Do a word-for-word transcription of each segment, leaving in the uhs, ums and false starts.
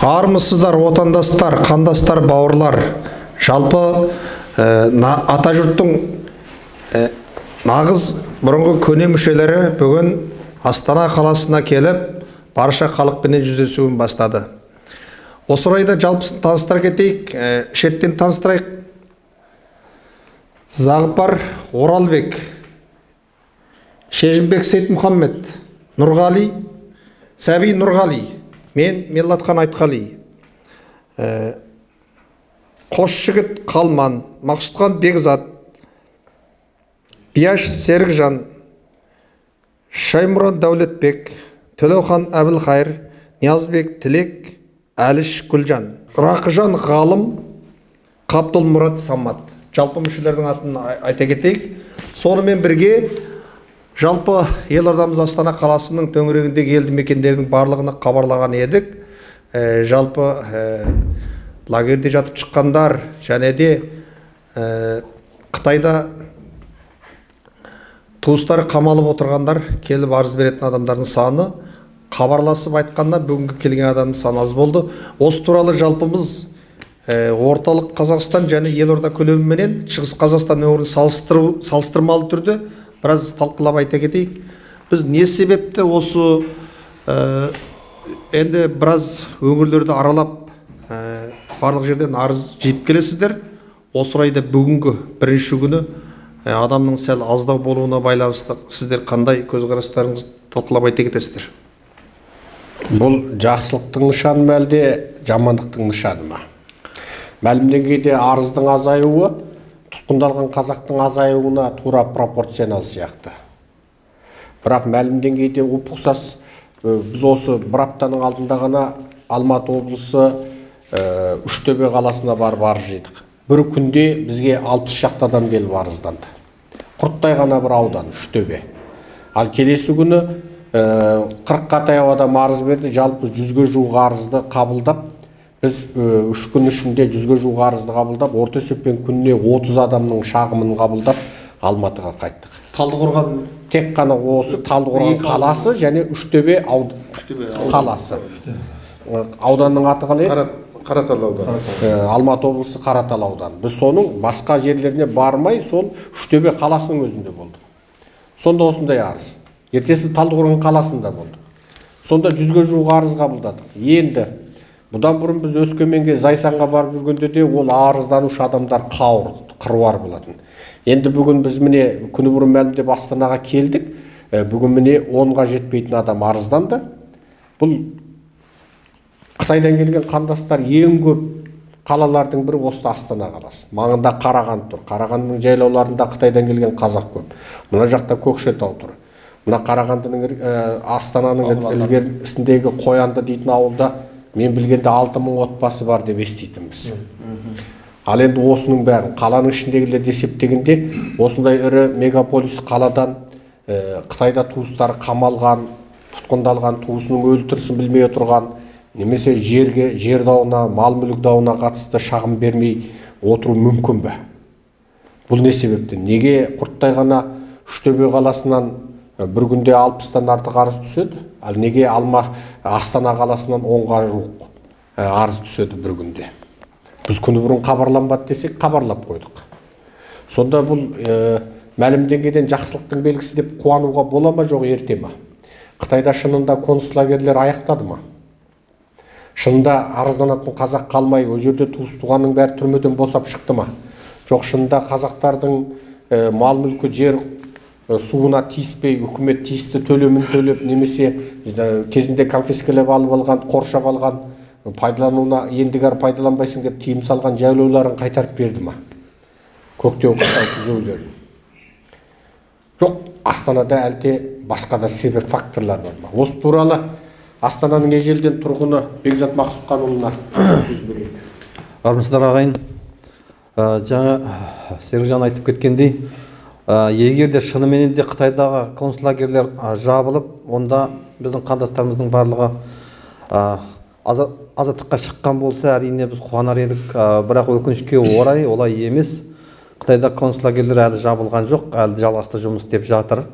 Армысыздар, отандастар, қандастар, бауырлар. Жалпы ата жұрттың нағыз бұрынғы көне мүшелері бүгін Астана қаласына келіп, барша халықпенен жүздесуін бастады. Осы орайда жалпысын таныстыра кетейік, шеттен таныстырайық. Зағыпар Оралбек, Шежінбек Сейтмұхаммед, Нұрғали, Сәби Нұрғали, мен Меллатхан Айтқали, Қош жігіт Қалман, Мақсұтхан Бекзат, Бияш Серікжан, Шаймұран Дәулетбек, Төлеухан Әбілхайыр, Ниязбек Тілек, Әліш Гүлжан, Рақыжан Ғалым, Қабдылмұрат Самат. Жалпы мүшелердің атын айта кетейік. Сонымен бірге жалпы елордамыз Астана қаласының төңірегіндегі елді мекендердің барлығына хабарлаған едік. Ә, жалпы ә, лагерьде жатып шыққандар және де ә, Қытайда туыстары қамалып отырғандар келіп арыз беретін адамдардың саны хабарласып айтқанда бүгінгі келген адамның саны аз болды. Осы туралы жалпымыз орталық Қазақстан және елорда көлеміменен Шығыс Қазақстан өңірін салыстыру салыстырмалы түрде біраз талқылап айта кетейік. Біз не себепті осы ә, енді біраз өңірлерді аралап ә, барлық жерден арыз жиып келесіздер. Осы орайда бүгінгі бірінші күні ә, адамның сәл аздау болуына байланысты сіздер қандай көзқарастарыңызды талқылап айта кетесіздер? Бұл жақсылықтың нышаны ма әлде жамандықтың нышаны ма? Мәлімденгенде арыздың азаюы тұтқындалған қазақтың азаюына тура пропорционал сияқты. Бірақ мәлімденгенде ұқсас біз осы бір аптаның алдында ғана Алматы облысы Үштөбе қаласына барып арыз жидық. Бір күнде бізге алпыс шақты адам келіп арызданды. Құрттай ғана бір аудан Үштөбе. Ал келесі күні қырыққа таяу адам арыз берді, жалпы жүзге жуық арызды қабылдап, біз үш күн ішінде жүзге жуық арызды қабылдап, орта есеппен күніне отыз адамның шағымын қабылдап Алматыға қайттық. Талдықорған тек қана осы Талдықорған қаласы және Үштөбе қаласы. Ауданның аты қалай? Қаратал ауданы. Алматы облысы Қаратал ауданы. Біз соның басқа жерлеріне бармай, сол Үштөбе қаласының өзінде болдық. Сонда осындай арыз. Ертесі Талдықорған қаласында болдық. Сонда жүзге жуық арыз қабылдадық. Енді бұдан бұрын біз Өскеменге, Зайсанға барып жүргенде де ол арызданушы адамдар қауыр, қыруар болатын. Енді бүгін біз міне күні бұрын мәлімдеп Астанаға келдік. Бүгін міне онға жетпейтін адам арызданды. Бұл Қытайдан келген қандастар ең көп қалалардың бірі осы Астана қаласы. Маңында Қарағанды тұр. Қарағандының жайлауларында Қытайдан келген қазақ көп. Мына жақта Көкшетау тұр. Мына Қарағандының Астананың ілгерісіндегі Қоянды дейтін ауылда мен білгенде алты мың отбасы бар деп еститінбіз. Ал енді осының бәрін қаланың ішіндегілер есептегенде осындай ірі мегаполис қаладан Қытайда туыстары қамалған, тұтқындалған, туысының өлтірісін білмей отырған, немесе жерге, жер дауына, мал мүлік дауына қатысты шағым бермей отыру мүмкін бе? Бұл не себепті? Неге Құрттай ғана Үштөбе қаласынан бір күнде алпыстан артық арыз түседі, ал неге Алма Астана қаласынан онға жуық арыз түседі бір күнде? Біз күні бұрын хабарланбады десек, хабарлап қойдық. Сонда бұл мәлімденгеннен жақсылықтың белгісі деп қуануға бола ма, жоқ ерте ма? Қытайда шынында концлагерлер аяқтады ма? Шынында арызданатын қазақ қалмай, о жерде туыс туғанның бәрі түрмеден босап шықты ма? Жоқ, шынында қазақтардың мал мүлкі, жер суына тиіспей, үкімет тиісті төлемін төлеп, немесе кезінде конфискалап алып алған, қоршап алған, пайдалануына ендігер пайдаланбайсың деп тыйым салған жайлауларын қайтарып берді ма? Көктеу қыстау күзеулерін. Жоқ, Астанада әлде басқа да себеп факторлар бар ма? Осы туралы Астананың ежелден тұрғыны Бекзат Мақсұтханұлына сөз берейік. Армысыздар ағайын. Жаңа Серікжан айтып кеткендей, егер де шынымен де Қытайдағы концлагерлер жабылып, онда біздің қандастарымыздың барлығы азаттыққа шыққан болса, әрине біз қуанар едік. Бірақ өкінішке орай олай емес. Қытайда концлагерлер әлі жабылған жоқ, әлі жалғасты жұмыс істеп жатыр.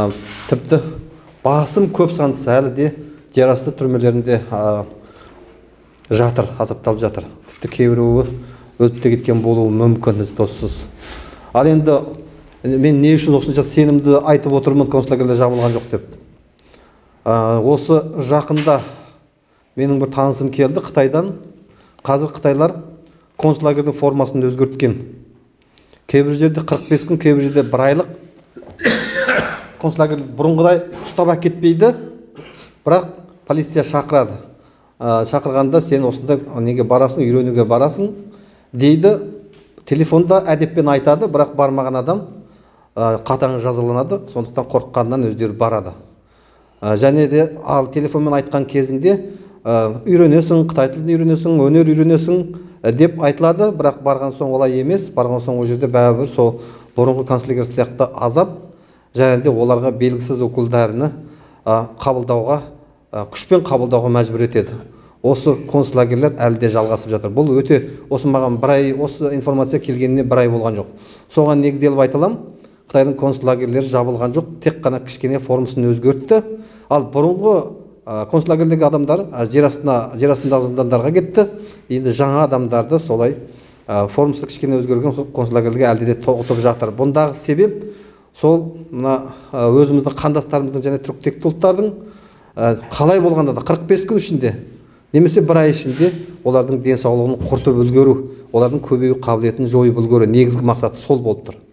Тіпті басым көп сансы әлі де жерасты түрмелерінде жатыр, азапталып жатыр. Тіпті кейбіреуі өліп те кеткен болуы мүмкін, із доссыз. Ал енді мен не үшін осынша сенімді айтып отырмын, концлагерлер жабылған жоқ деп. Осы жақында менің бір танысым келді Қытайдан. Қазір Қытайлар концлагердің формасын өзгерткен. Кейбір жерде қырық бес күн, кейбір жерде бір айлық. Концлагер бұрынғыдай ұстап әкетпейді, бірақ полиция шақырады. Шақырғанда сен осында неге барасың, үйренуге барасың дейді. Телефонда әдеппен айтады, бірақ бармаған адам қатаң жазаланады, сондықтан қорыққаннан өздері барады. Және де ал телефонмен айтқан кезінде үйренесің, Қытай тілін үйренесің, өнер үйренесің деп айтылады, бірақ барған соң олай емес. Барған соң ол жерде бәрібір сол бұрынғы концлагер сияқты азап, және де оларға белгісіз өкілдерін қабылдауға, күшпен қабылдауға мәжбүр етеді. Осы концлагерлер әлі де жалғасып жатыр. Бұл өте, осы маған бір ай, осы информация келгеніне бір ай болған жоқ. Соған негізделіп айталам, Қытайдың концлагерлері жабылған жоқ, тек қана кішкене формасын өзгертті. Ал бұрынғы концлагердегі адамдар жер астына, жер астындағы зындандарға кетті. Енді жаңа адамдарды солай формасы кішкене өзгерген концлагерлерге әлде де тоғытып жатыр. Бұндағы себеп сол мына өзіміздің қандастарымыздың және түріктекті ұлттардың қалай болғанда да қырық бес күн ішінде немесе бір ай ішінде олардың денсаулығын құртып үлгеру, олардың көбею қабілетін жойып үлгеру, негізгі мақсаты сол болып тұр.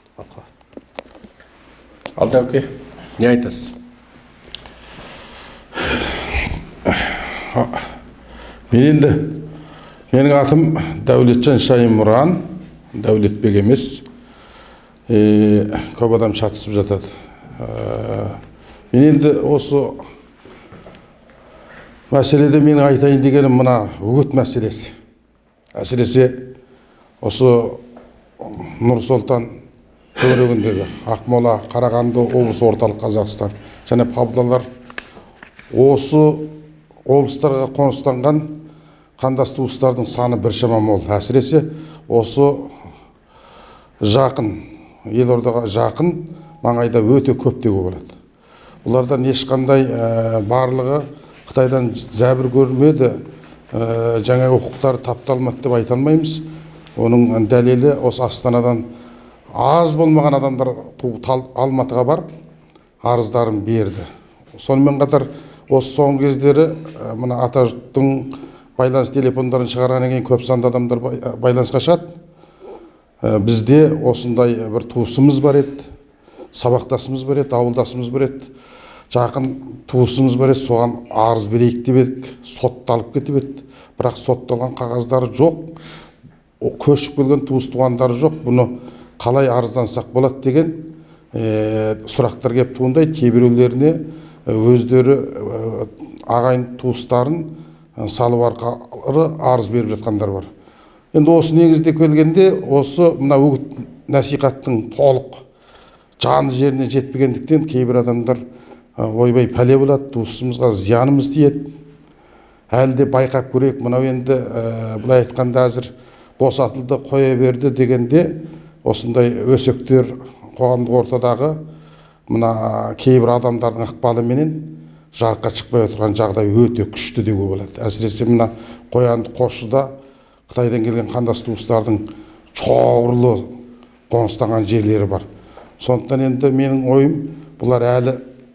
Алдауке, не айтасыз? Мен енді, менің атым Дәулетжан Шайымұран, Дәулетбек емес, көп адам шатысып жатады. Мен енді осы мәселеде менің айтайын дегенім мына үгіт мәселесі. Әсіресе осы Нұр-Сұлтан төңірегіндегі Ақмола, Қарағанды, облыс орталық Қазақстан және Павлодар осы облыстарға қоныстанған қандас туыстардың саны біршама мол. Әсіресе осы жақын, елордаға жақын маңайда өте көп деуге болады. Бұлардан ешқандай барлығы Қытайдан зәбір көрмеді, жаңа құқықтары тапталмады деп айта алмаймыз. Оның дәлелі осы Астанадан аз болмаған адамдар Алматыға барып арыздарын берді. Сонымен қатар осы соңғы кездері мына Атажұрттың байланыс телефондарын шығарғаннан кейін көп санды адамдар байланысқа шығады. Бізде осындай бір туысымыз бар еді, сабақтасымыз бар еді, ауылдасымыз бар еді, жақын туысымыз бар еді, соған арыз берейік деп едік, сотталып кетіп еді. Бірақ сотталған қағаздары жоқ, көшіп келген туыс туғандары жоқ. Бұны қалай арыздансақ болады деген сұрақтар келіп туындайды. Кейбіреулеріне өздері ағайын туыстарын салып арқылы арыз беріп жатқандар бар. Енді осы негізде келгенде осы мына үгіт насихаттың толық жаны жеріне жетпегендіктен кейбір адамдар ойбай пәле болады, туысымызға зиянымыз тиеді. Әлі де байқап көрейік, мынау енді былай айтқанда әзір босатылды, қоя берді дегенде осындай өсектер қоғамдық ортадағы мына кейбір адамдардың ықпалыменен жарыққа шықпай отырған жағдай өте күшті деуге болады. Әсіресе мына Қоянды Қосшыда Қытайдан келген қандас туыстардың шоғырлы қоныстанған жерлері бар. Сондықтан енді менің ойым, бұлар әлі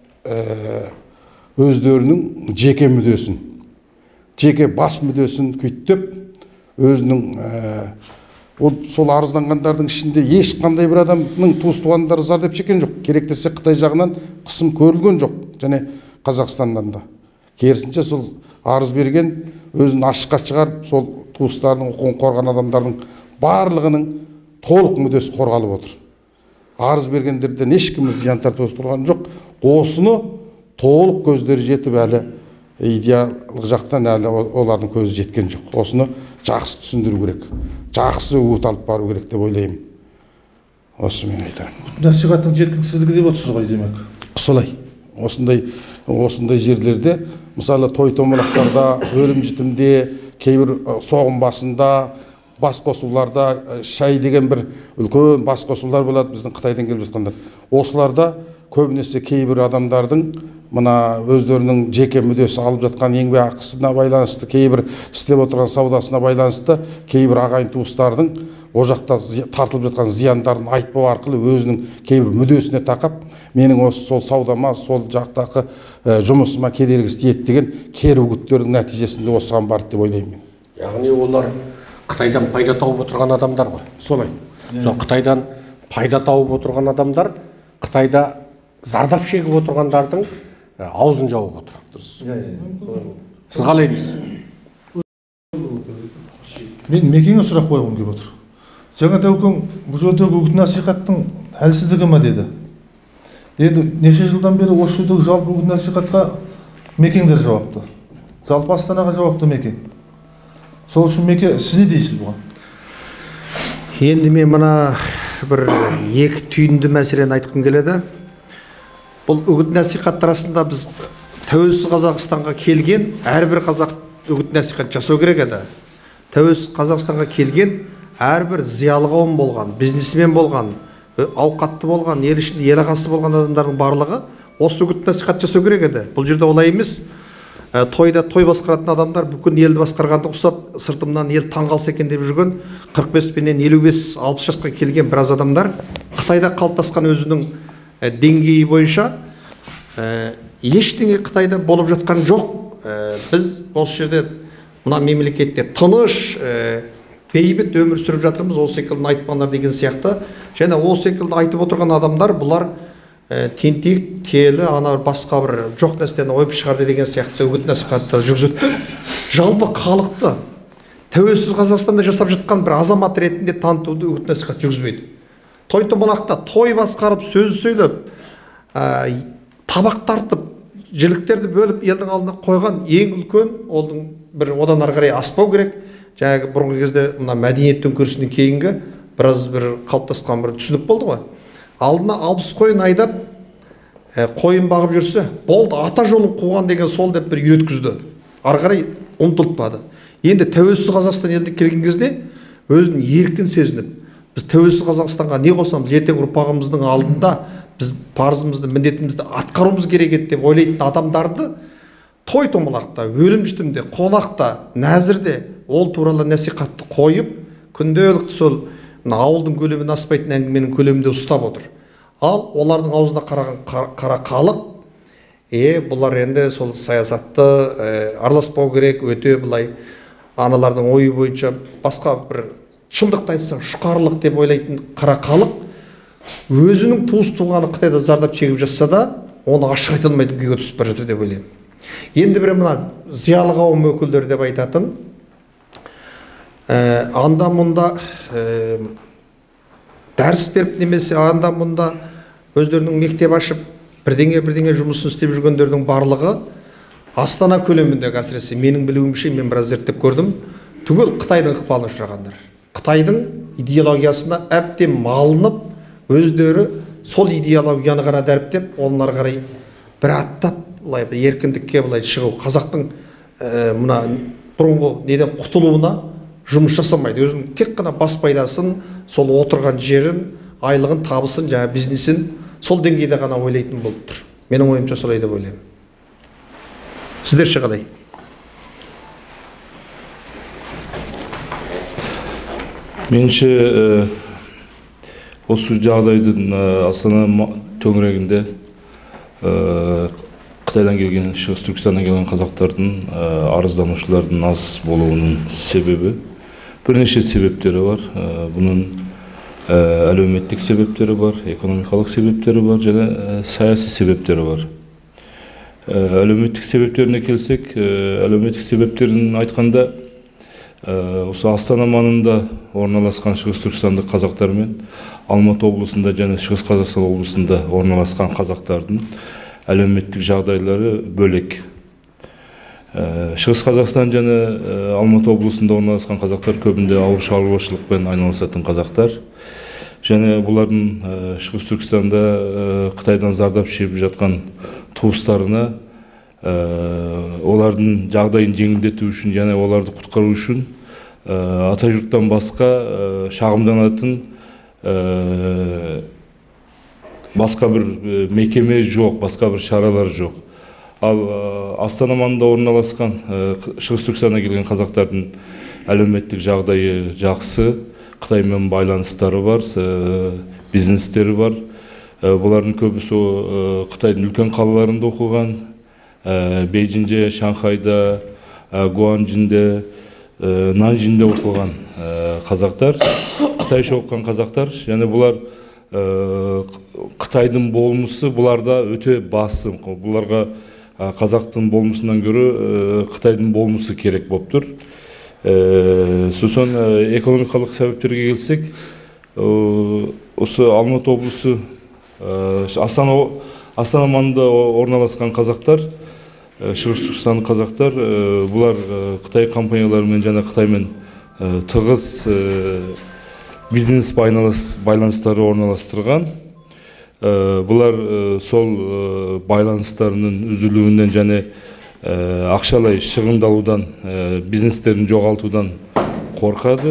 өздерінің жеке мүддесін, жеке бас мүддесін күйттеп, өзінің сол арызданғандардың ішінде ешқандай бір адамның туыс туғандары зардап шеккен жоқ. Керек десе Қытай жағынан қысым көрілген жоқ, және Қазақстаннан да. Керісінше сол арыз берген өзін ашыққа шығарып, сол туыстарының құқығын қорған адамдардың барлығының толық мүддесі қорғалып отыр. Арыз бергендерден ешкім зиян тартып отырған жоқ. Осыны толық көздері жетіп, әлі идеалдық жақтан әлі олардың көзі жеткен жоқ. Осыны жақсы түсіндіру керек, жақсы үгіт алып бару керек деп ойлаймын. Осы мен айтарым. Насихаттың жеткіліксіздігі деп отырсыз ғой, демек. Солай. Осындай осындай жерлерде, мысалы той томалақтарда, өлім жітімде, кейбір соғым басында, бас қосуларда, шай деген бір үлкен бас қосулар болады біздің Қытайдан келіп жатқандар. Осыларда көбінесе кейбір адамдардың мына өздерінің жеке мүддесі алып жатқан еңбек ақысына байланысты, кейбір істеп отырған саудасына байланысты кейбір ағайын туыстардың о жақта тартылып жатқан зияндарын айтпау арқылы өзінің кейбір мүддесіне тақап, менің осы сол саудама, сол жақтағы жұмысыма кедергісі тиеді деген кері үгіттердің нәтижесінде осыған барды деп ойлаймын. Яғни олар Қытайдан пайда тауып отырған адамдар ғой. Солай. Сол Қытайдан пайда тауып отырған адамдар Қытайда зардап шегіп отырғандардың аузын жауып отыр. Сіз қалай дейсіз? Мен Мекеңе сұрақ қойғым келіп отыр. Жаңа Тәукең бұл жердегі үгіт насихаттың әлсіздігі ме деді. Енді неше жылдан бері осы жердегі жалпы үгіт насихатқа Мекеңдер жауапты. Жалпы Астанаға жауапты Мекең. Сол үшін Меке, сіз не дейсіз бұған? Енді мен мына бір екі түйінді мәселені айтқым келеді. Бұл үгіт насихат арасында біз тәуелсіз Қазақстанға келген әрбір қазақ үгіт насихат жасау керек еді. Тәуелсіз Қазақстанға келген әрбір зиялы қауым болған, бизнесмен болған, ауқатты болған, ел ішінде ел ағасы болған адамдардың барлығы осы үгіт насихат жасау керек еді. Бұл жерде олай емес. Тойда той басқаратын адамдар бүкіл елді басқарғанды ұқсап, сыртымнан ел таңғалса екен деп жүрген қырық бес пенен елу бес алпыс жасқа келген біраз адамдар Қытайда қалыптасқан өзінің деңгейі бойынша ештеңе Қытайда болып жатқан жоқ. Біз осы жерде мына мемлекетте тыныш, бейбіт өмір сүріп жатырмыз, осы секілді айтпаңдар деген сияқты. Және осы секілді айтып отырған адамдар бұлар тентек, телі, ана басқа бір жоқ нәрсені ойып шығарды деген сияқты үгіт насихатты жүргізді. Жалпы халықты тәуелсіз Қазақстанда жасап жатқан бір азамат ретінде танытуды үгіт насихат жүргізбейді. Той томалақта той басқарып, сөз сөйлеп, табақ тартып, жіліктерді бөліп елдің алдына қойған ең үлкен, олдың бір одан ары қарай аспау керек. Жаңағы бұрынғы кезде мына мәдениет төңкерісінен кейінгі біраз бір қалыптасқан бір түсінік болды ғой. Алдына алпыс қойын айдап, қойын бағып жүрсе, болды, ата жолын қуған деген сол деп бір үйреткізді. Ары қарай ұмытылмады. Енді тәуелсіз Қазақстан еліне келген кезде өзін еркін сезініп, біз тәуелсіз Қазақстанға не қосамыз, ертең ұрпағымыздың алдында біз парызымызды, міндетімізді атқаруымыз керек еді деп ойлайтын адамдарды той томалақта, өлім жітімде, қонақта, нәзірде ол туралы насихатты қойып, күнделікті сол ауылдың көлемін аспайтын әңгіменің көлемінде ұстап отыр. Ал олардың аузына қараған қара халық, е, бұлар енді сол саясатты араласпау керек, өте былай аналардың ойы бойынша басқа бір шындықты айтсаң шұқарлық деп ойлайтын қара халық өзінің туыс туғаны Қытайда зардап шегіп жатса да, оны ашық айта алмайтын күйге түсіп бара жатыр деп ойлаймын. Енді бір мына зиялы қауым өкілдері деп айтатын, анда мұнда дәріс беріп немесе анда мұнда өздерінің мектеп ашып бірдеңе бірдеңе жұмысын істеп жүргендердің барлығы Астана көлеміндегі, әсіресе менің білуімше, мен біраз зерттеп көрдім, түгел Қытайдың ықпалына ұшырағандар. Қытайдың идеологиясына әбден малынып, өздері сол идеологияны ғана дәріптеп, олар қарай бір аттап, былай еркіндікке былай шығу, қазақтың мына бұрынғы неден құтылуына жұмыс жасамайды. Өзінің тек қана бас пайдасын, сол отырған жерін, айлығын, табысын, жаңа бизнесін сол деңгейде ғана ойлайтын болып тұр. Менің ойымша солай деп ойлаймын. Сіздерше қалай? Меніңше осы жағдайдың Астана төңірегінде Қытайдан келген, Шығыс Түркістаннан келген қазақтардың арызданушылардың аз болуының себебі бірнеше себептері бар. Бұның әлеуметтік себептері бар, экономикалық себептері бар, және саяси себептері бар. Әлеуметтік себептеріне келсек, әлеуметтік себептерін айтқанда, осы Астана маңында орналасқан Шығыс Түркістандық қазақтар мен Алматы облысында және Шығыс Қазақстан облысында орналасқан қазақтардың әлеуметтік жағдайлары бөлек. Шығыс Қазақстан және Алматы облысында орналасқан қазақтар көбінде ауыл шаруашылықпен айналысатын қазақтар. Және бұлардың Шығыс Түркістанда Қытайдан зардап шегіп жатқан туыстарына олардың жағдайын жеңілдету үшін және оларды құтқару үшін ата жұрттан басқа шағымданатын басқа бір мекеме жоқ, басқа бір шаралар жоқ. Ал Астана маңында орналасқан Шығыс Түркістаннан келген қазақтардың әлеуметтік жағдайы жақсы, Қытаймен байланыстары бар, бизнестері бар. Бұлардың көбісі Қытайдың үлкен қалаларында оқыған, Бейжіңде, Шанхайда, Гуанчжэнде, Нанжинде оқыған қазақтар, Қытайша оқыған қазақтар, және бұлар Қытайдың болмысы бұларда өте басым. Бұларға қазақтың болмысынан көрі Қытайдың болмысы керек болып тұр. Сосын экономикалық себептерге келсек, осы Алматы облысы, Астана маңында орналасқан қазақтар, Шығыс Түркістан қазақтар, бұлар Қытай компанияларымен және Қытаймен тығыз бизнес байланыстары орналастырған. Бұлар сол байланыстарының үзілуінен және ақшалай шығындалудан, бизнестерін жоғалтудан қорқады.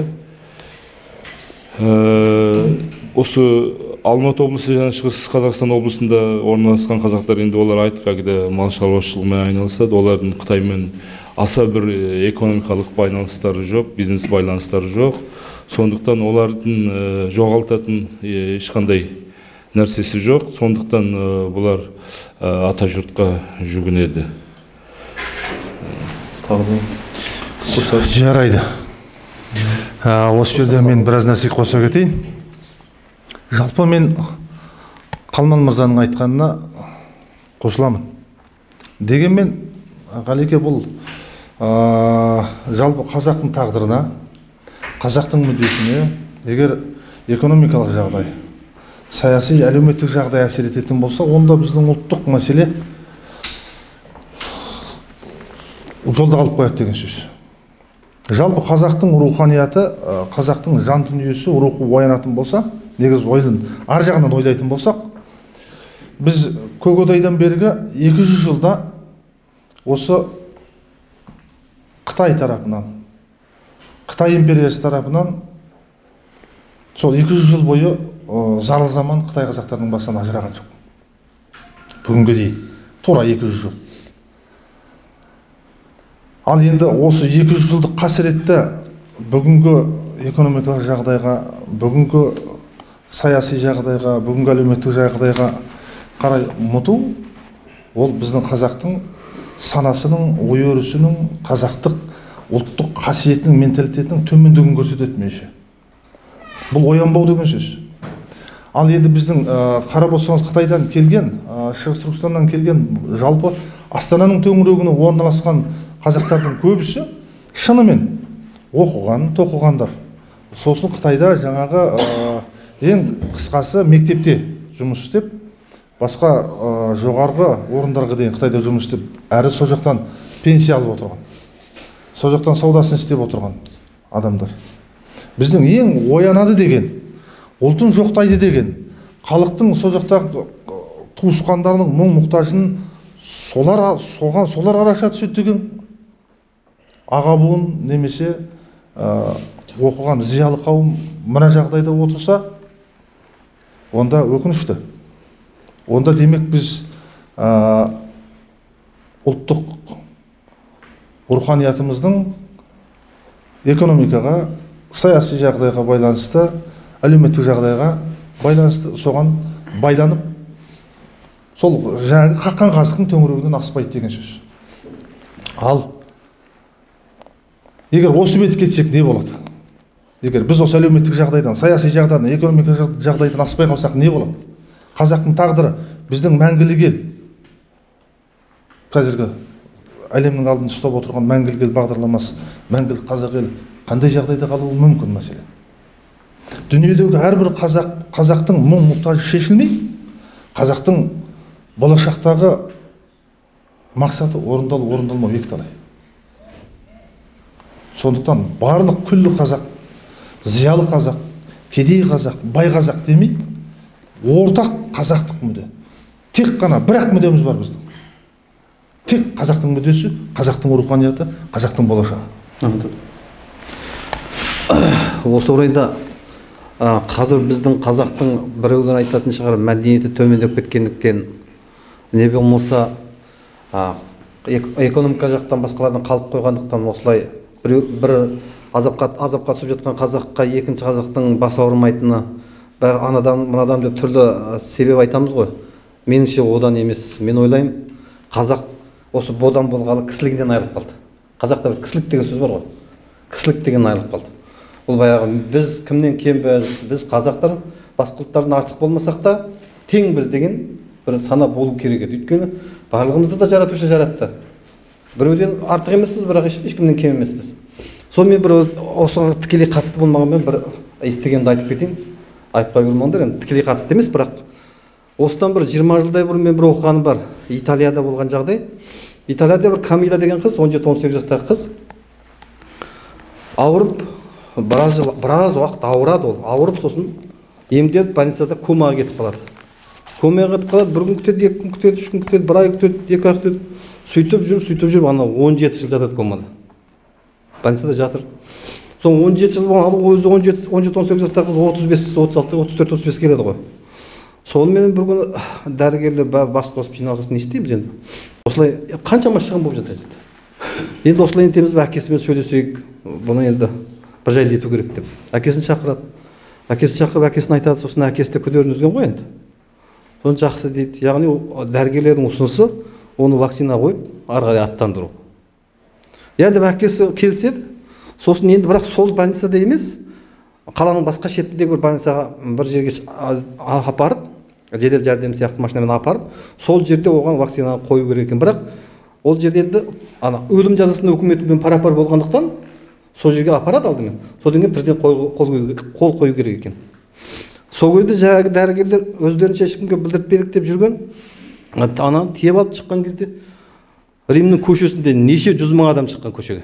Осы Алматы облысы және Шығыс Қазақстан облысында орналасқан қазақтар, енді олар айтып, когда мал шаруашылығымен айналысады, олардың Қытаймен аса бір экономикалық байланыстары жоқ, бизнес байланыстары жоқ. Сондықтан олардың жоғалтатын ешқандай нәрсесі жоқ. Сондықтан бұлар ата жұртқа жүгінеді. Жарайды. Осы жерде мен біраз нәрсе қоса кетейін. Жалпы мен Қалман мырзаның айтқанына қосыламын. Дегенмен Ғалеке, бұл жалпы қазақтың тағдырына, қазақтың мүддесіне егер экономикалық жағдай, саяси, әлеуметтік жағдай әсер ететін болса, онда біздің ұлттық мәселе жолда қалып қояды деген сөз. Жалпы қазақтың руханияты, қазақтың жан дүниесі, рухы оянатын болса, негіз ойлын ар жағынан ойлайтын болсақ, біз көкодайдан бергі екі жүз жылда осы Қытай тарапынан, Қытай империясы тарапынан сол екі жүз жыл бойы зарлы заман Қытай қазақтарының басынан ажыраған жоқ. Бүгінге дейін тура екі жүз жыл. Ал енді осы екі жүз жылдық қасіретті бүгінгі экономикалық жағдайға, бүгінгі саяси жағдайға, бүгінгі әлеуметтік жағдайға қарай ұмыту, ол біздің қазақтың санасының, ой өрісінің, қазақтық ұлттық қасиетінің, менталитетінің төмендігін көрсетеді меніңше. Бұл оянбау деген сөз. Ал енді біздің қарап отырсаңыз Қытайдан келген, Шығыс Түркістаннан келген, жалпы Астананың төңірегіне орналасқан қазақтардың көбісі шынымен оқыған, тоқығандар. Сосын Қытайда жаңағы ең қысқасы мектепте жұмыс істеп, басқа жоғарғы орындарға дейін Қытайда жұмыс істеп, әрі сол жақтан пенсия алып отырған, сол жақтан саудасын істеп отырған адамдар. Біздің ең оянады деген, ұлтын жоқтайды деген, халықтың сол жақтағы туысқандарының мұң мұқтажын солар соған солар араша түседі деген аға буын немесе оқыған зиялы қауым мына жағдайда отырса, онда өкінішті. Онда демек біз ұлттық руханиятымыздың экономикаға, саяси жағдайға байланысты, әлеуметтік жағдайға байланысты соған байланып, сол жаңағы қаққан қазықтың төңірегінен аспайды деген сөз. Ал егер осы бет кетсек не болады? Егер біз осы әлеуметтік жағдайдан, саяси жағдайдан, экономикалық жағдайдан аспай қалсақ не болады? Қазақтың тағдыры, біздің мәңгілік ел, қазіргі әлемнің алдында ұстап отырған мәңгілік ел бағдарламасы, мәңгілік қазақ ел қандай жағдайда қалуы мүмкін мәселе? Дүниедегі әрбір қазақ, қазақтың мұң мұқтажы шешілмей, қазақтың болашақтағы мақсаты орындалу, орындалмау екіталай. Сондықтан барлық күллі қазақ, зиялы қазақ, кедей қазақ, бай қазақ демей, ортақ қазақтық мүдде. Тек қана бір-ақ мүддеміз бар біздің. Тек қазақтың мүддесі, қазақтың руханияты, қазақтың болашағы. Осы орайда қазір біздің қазақтың біреулер айтатын шығар, мәдениеті төмендеп кеткендіктен, не болмаса экономика жақтан басқалардан қалып қойғандықтан осылай бір азапқа азапқа түсіп жатқан қазаққа екінші қазақтың бас ауырмайтыны, бәрі анадан мынадан деп түрлі себеп айтамыз ғой. Меніңше одан емес. Мен ойлаймын, қазақ осы бодан болғалы кісілігінен айырылып қалды. Қазақта бір кісілік деген сөз бар ғой. Кісілік деген айырылып қалды. Бұл баяғы біз кімнен кембіз, біз қазақтар басқа ұлттардан артық болмасақ та теңбіз деген бір сана болу керек еді. Өйткені барлығымызды да жаратушы жаратты. Біреуден артық емеспіз, бірақ ешкімнен кем емеспіз. Сонымен бір осыған тікелей қатысты болмағанмен бір естігенді айтып кетейін. Айыпқа көрмеңдер, енді тікелей қатысты емес, бірақ осыдан бір жиырма жылдай бұрын мен бір оқығаным бар. Италияда болған жағдай. Италияда бір Камила деген қыз, он жеті он сегіз жастағы қыз, ауырып, біраз жыл, біраз уақыт ауырады ол. Ауырып, сосын емделіп, больницада комаға кетіп қалады. Комаға кетіп қалады, бір күн күтеді, екі күн күтеді, үш күн күтеді, бір ай күтеді, екі ай күтеді. Сөйтіп жүріп, сөйтіп жүріп, ана он жеті жыл жатады комада. Больницада жатыр. Соң он жеті жыл болған, ал өзі он жеті он сегіз жастағы қыз отыз бес, отыз алты, отыз төрт, отыз бес келеді ғой. Сонымен бір күні дәрігерлер бас қосып жиналысын не істейміз енді. Осылай қаншама шығын болып жатыр. Енді осылай етеміз бе, әкесімен сөйлесейік, бұны енді бір жайлы ету керек деп. Әкесін шақырады. Әкесін шақырып, әкесін айтады, сосын әкесі де күдерін үзген ғой енді. Соны жақсы дейді. Яғни дәрігерлердің ұсынысы оны вакцина қойып, ары қарай аттандыру. Енді әкесі келіседі. Сосын енді бірақ сол больницада емес, қаланың басқа шетіндегі бір больницаға бір жерге апарып, жедел жәрдем сияқты машинамен апарып, сол жерде оған вакцинаны қою керек екен. Бірақ ол жерде енді ана өлім жазасының үкіметімен пара-пар болғандықтан сол жерге апарады алдымен. Содан кейін президент қол қою керек екен. Сол кезде жаңағы дәрігерлер өздерінше ешкімге білдіртпедік деп жүрген, ананы тиеп алып шыққан кезде Римнің көшесінде неше жүз мың адам шыққан көшеге.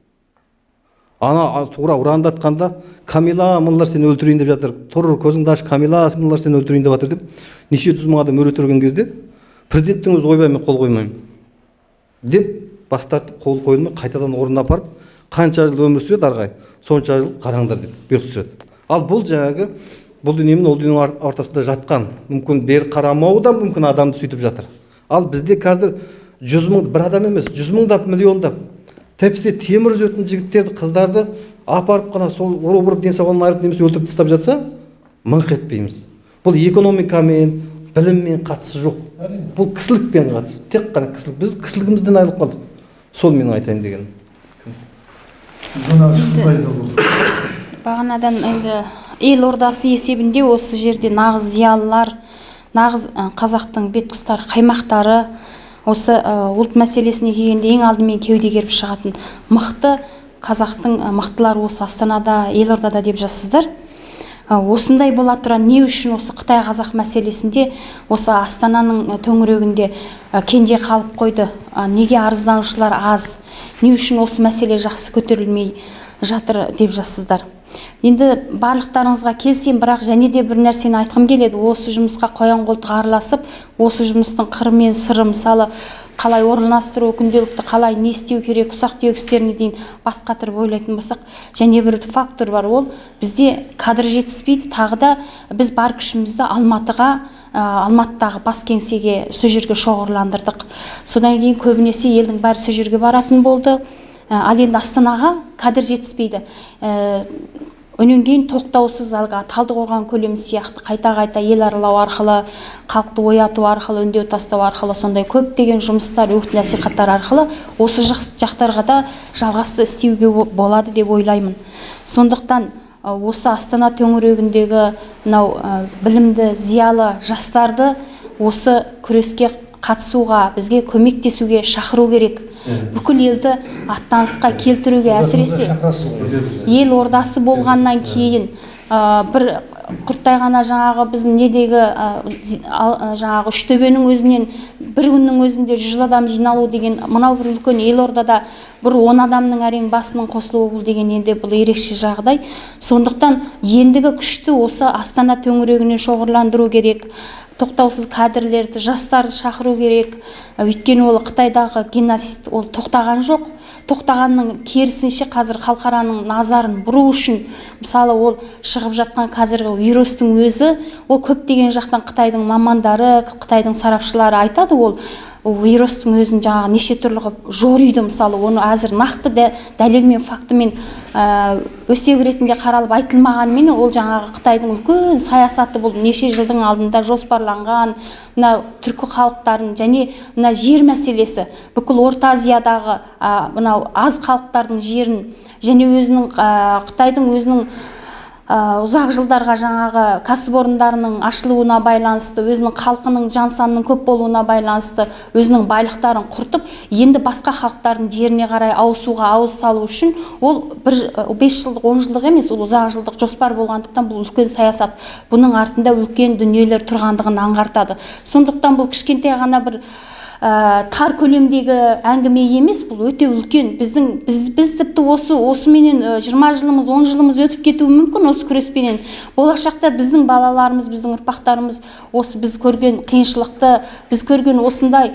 Ана тура ұрандатқанда, Камила, мыналар сені өлтірейін деп жатыр. Тұр, көзіңді аш, Камила, мыналар сені өлтірейін деп жатыр деп, неше жүз мың адам өрет өрген кезде, президенттің өзі ойбай, мен қол қоймаймын деп бас тартып, қол қойылмай, қайтадан орнына апарып, қанша жыл өмір сүреді ары қарай, сонша жыл қараңдар деп бұйрық түсіреді. Ал бұл жаңағы бұл дүниемен ол дүниенің ортасында жатқан, мүмкін бер қарамауы да мүмкін адамды сөйтіп жатыр. Ал бізде қазір жүз мың, бір адам емес, жүз мыңдап, миллиондап тепсе темір үзетін жігіттерді, қыздарды апарып қана сол ұрып денсаулығын айырып немесе өлтіріп тастап жатса, мыңқ етпейміз. Бұл экономикамен, біліммен қатысы жоқ. Бұл кісілікпен қатысы. Тек қана кісілік. Біз кісілігімізден айырылып қалдық. Сол менің айтайын дегенім. Бағанадан енді ел ордасы есебінде осы жерде нағыз зиялылар, нағыз қазақтың бетқұстары, қаймақтары, осы ұлт мәселесіне келгенде ең алдымен кеуде керіп шығатын мықты қазақтың мықтылары осы Астанада, Елордада деп жазсыздар. Осындай бола тұра не үшін осы Қытай қазақ мәселесінде осы Астананың төңірегінде кенже қалып қойды? Неге арызданушылар аз? Не үшін осы мәселе жақсы көтерілмей жатыр деп жазсыздар. Енді барлықтарыңызға келсем, бірақ және де бір нәрсені айтқым келеді. Осы жұмысқа қоян қолтық араласып, осы жұмыстың қыры мен сыры, мысалы қалай орналастыру, күнделікті қалай не істеу керек, ұсақ түйек істеріне дейін басқа түріп ойлайтын болсақ, және бір фактор бар, ол бізде кадр жетіспейді. Тағы да біз бар күшімізді Алматыға, Алматыдағы бас кеңсеге, сол жерге шоғырландырдық. Содан кейін көбінесе елдің бәрі сол жерге баратын болды. Ал енді Астанаға кадр жетіспейді. Өнен кейін тоқтаусыз алға Талдықорған көлемі сияқты қайта-қайта ел аралау арқылы, халықты ояту арқылы, үндеу тастау арқылы, сондай көптеген жұмыстар, үгіт насихаттар арқылы осы жақтарға да жалғасты істеуге болады деп ойлаймын. Сондықтан осы Астана төңірегіндегі мынау білімді, зиялы жастарды осы күреске қатысуға, бізге көмектесуге шақыру керек. Бүкіл елді аттанысқа келтіруге, әсіресе ел ордасы болғаннан кейін бір құрттай ғана жаңағы біздің недегі жаңағы Үштөбенің өзінен бір күннің өзінде жүз адам жиналу деген, мынау бір үлкен Елордада бір он адамның әрең басының қосылуы бұл деген енді бұл ерекше жағдай. Сондықтан ендігі күшті осы Астана төңірегіне шоғырландыру керек. Тоқтаусыз кадрлерді, жастарды шақыру керек. Өйткені ол Қытайдағы геноцид ол тоқтаған жоқ. тоқтағанның керісінше қазір халықараның назарын бұру үшін мысалы ол шығып жатқан қазіргі вирустың өзі ол көптеген жақтан Қытайдың мамандары, Қытайдың сарапшылары айтады, ол вирустың өзін жаңағы неше түрлі қылып жориды, мысалы оны әзір нақты дәлелмен фактімен өсек ретінде қаралып айтылмағанымен ол жаңағы Қытайдың үлкен саясаты, бұл неше жылдың алдында жоспарланған мына түркі халықтарын және мына жер мәселесі, бүкіл Орта Азиядағы мынау аз халықтардың жерін және өзінің Қытайдың өзінің ұзақ жылдарға жаңағы кәсіпорындарының ашылуына байланысты, өзінің халқының жан санының көп болуына байланысты өзінің байлықтарын құртып, енді басқа халықтардың жеріне қарай ауысуға ауыз салу үшін ол бір бес жылдық, он жылдық емес, ол ұзақ жылдық жоспар болғандықтан бұл үлкен саясат. Бұның артында үлкен дүниелер тұрғандығын аңғартады. Сондықтан бұл кішкентай ғана бір тар көлемдегі әңгіме емес, бұл өте үлкен. Біздің біз біз тіпті осы осыменен жиырма жылымыз, он жылымыз өтіп кетуі мүмкін осы күреспенен. Болашақта біздің балаларымыз, біздің ұрпақтарымыз осы біз көрген қиыншылықты, біз көрген осындай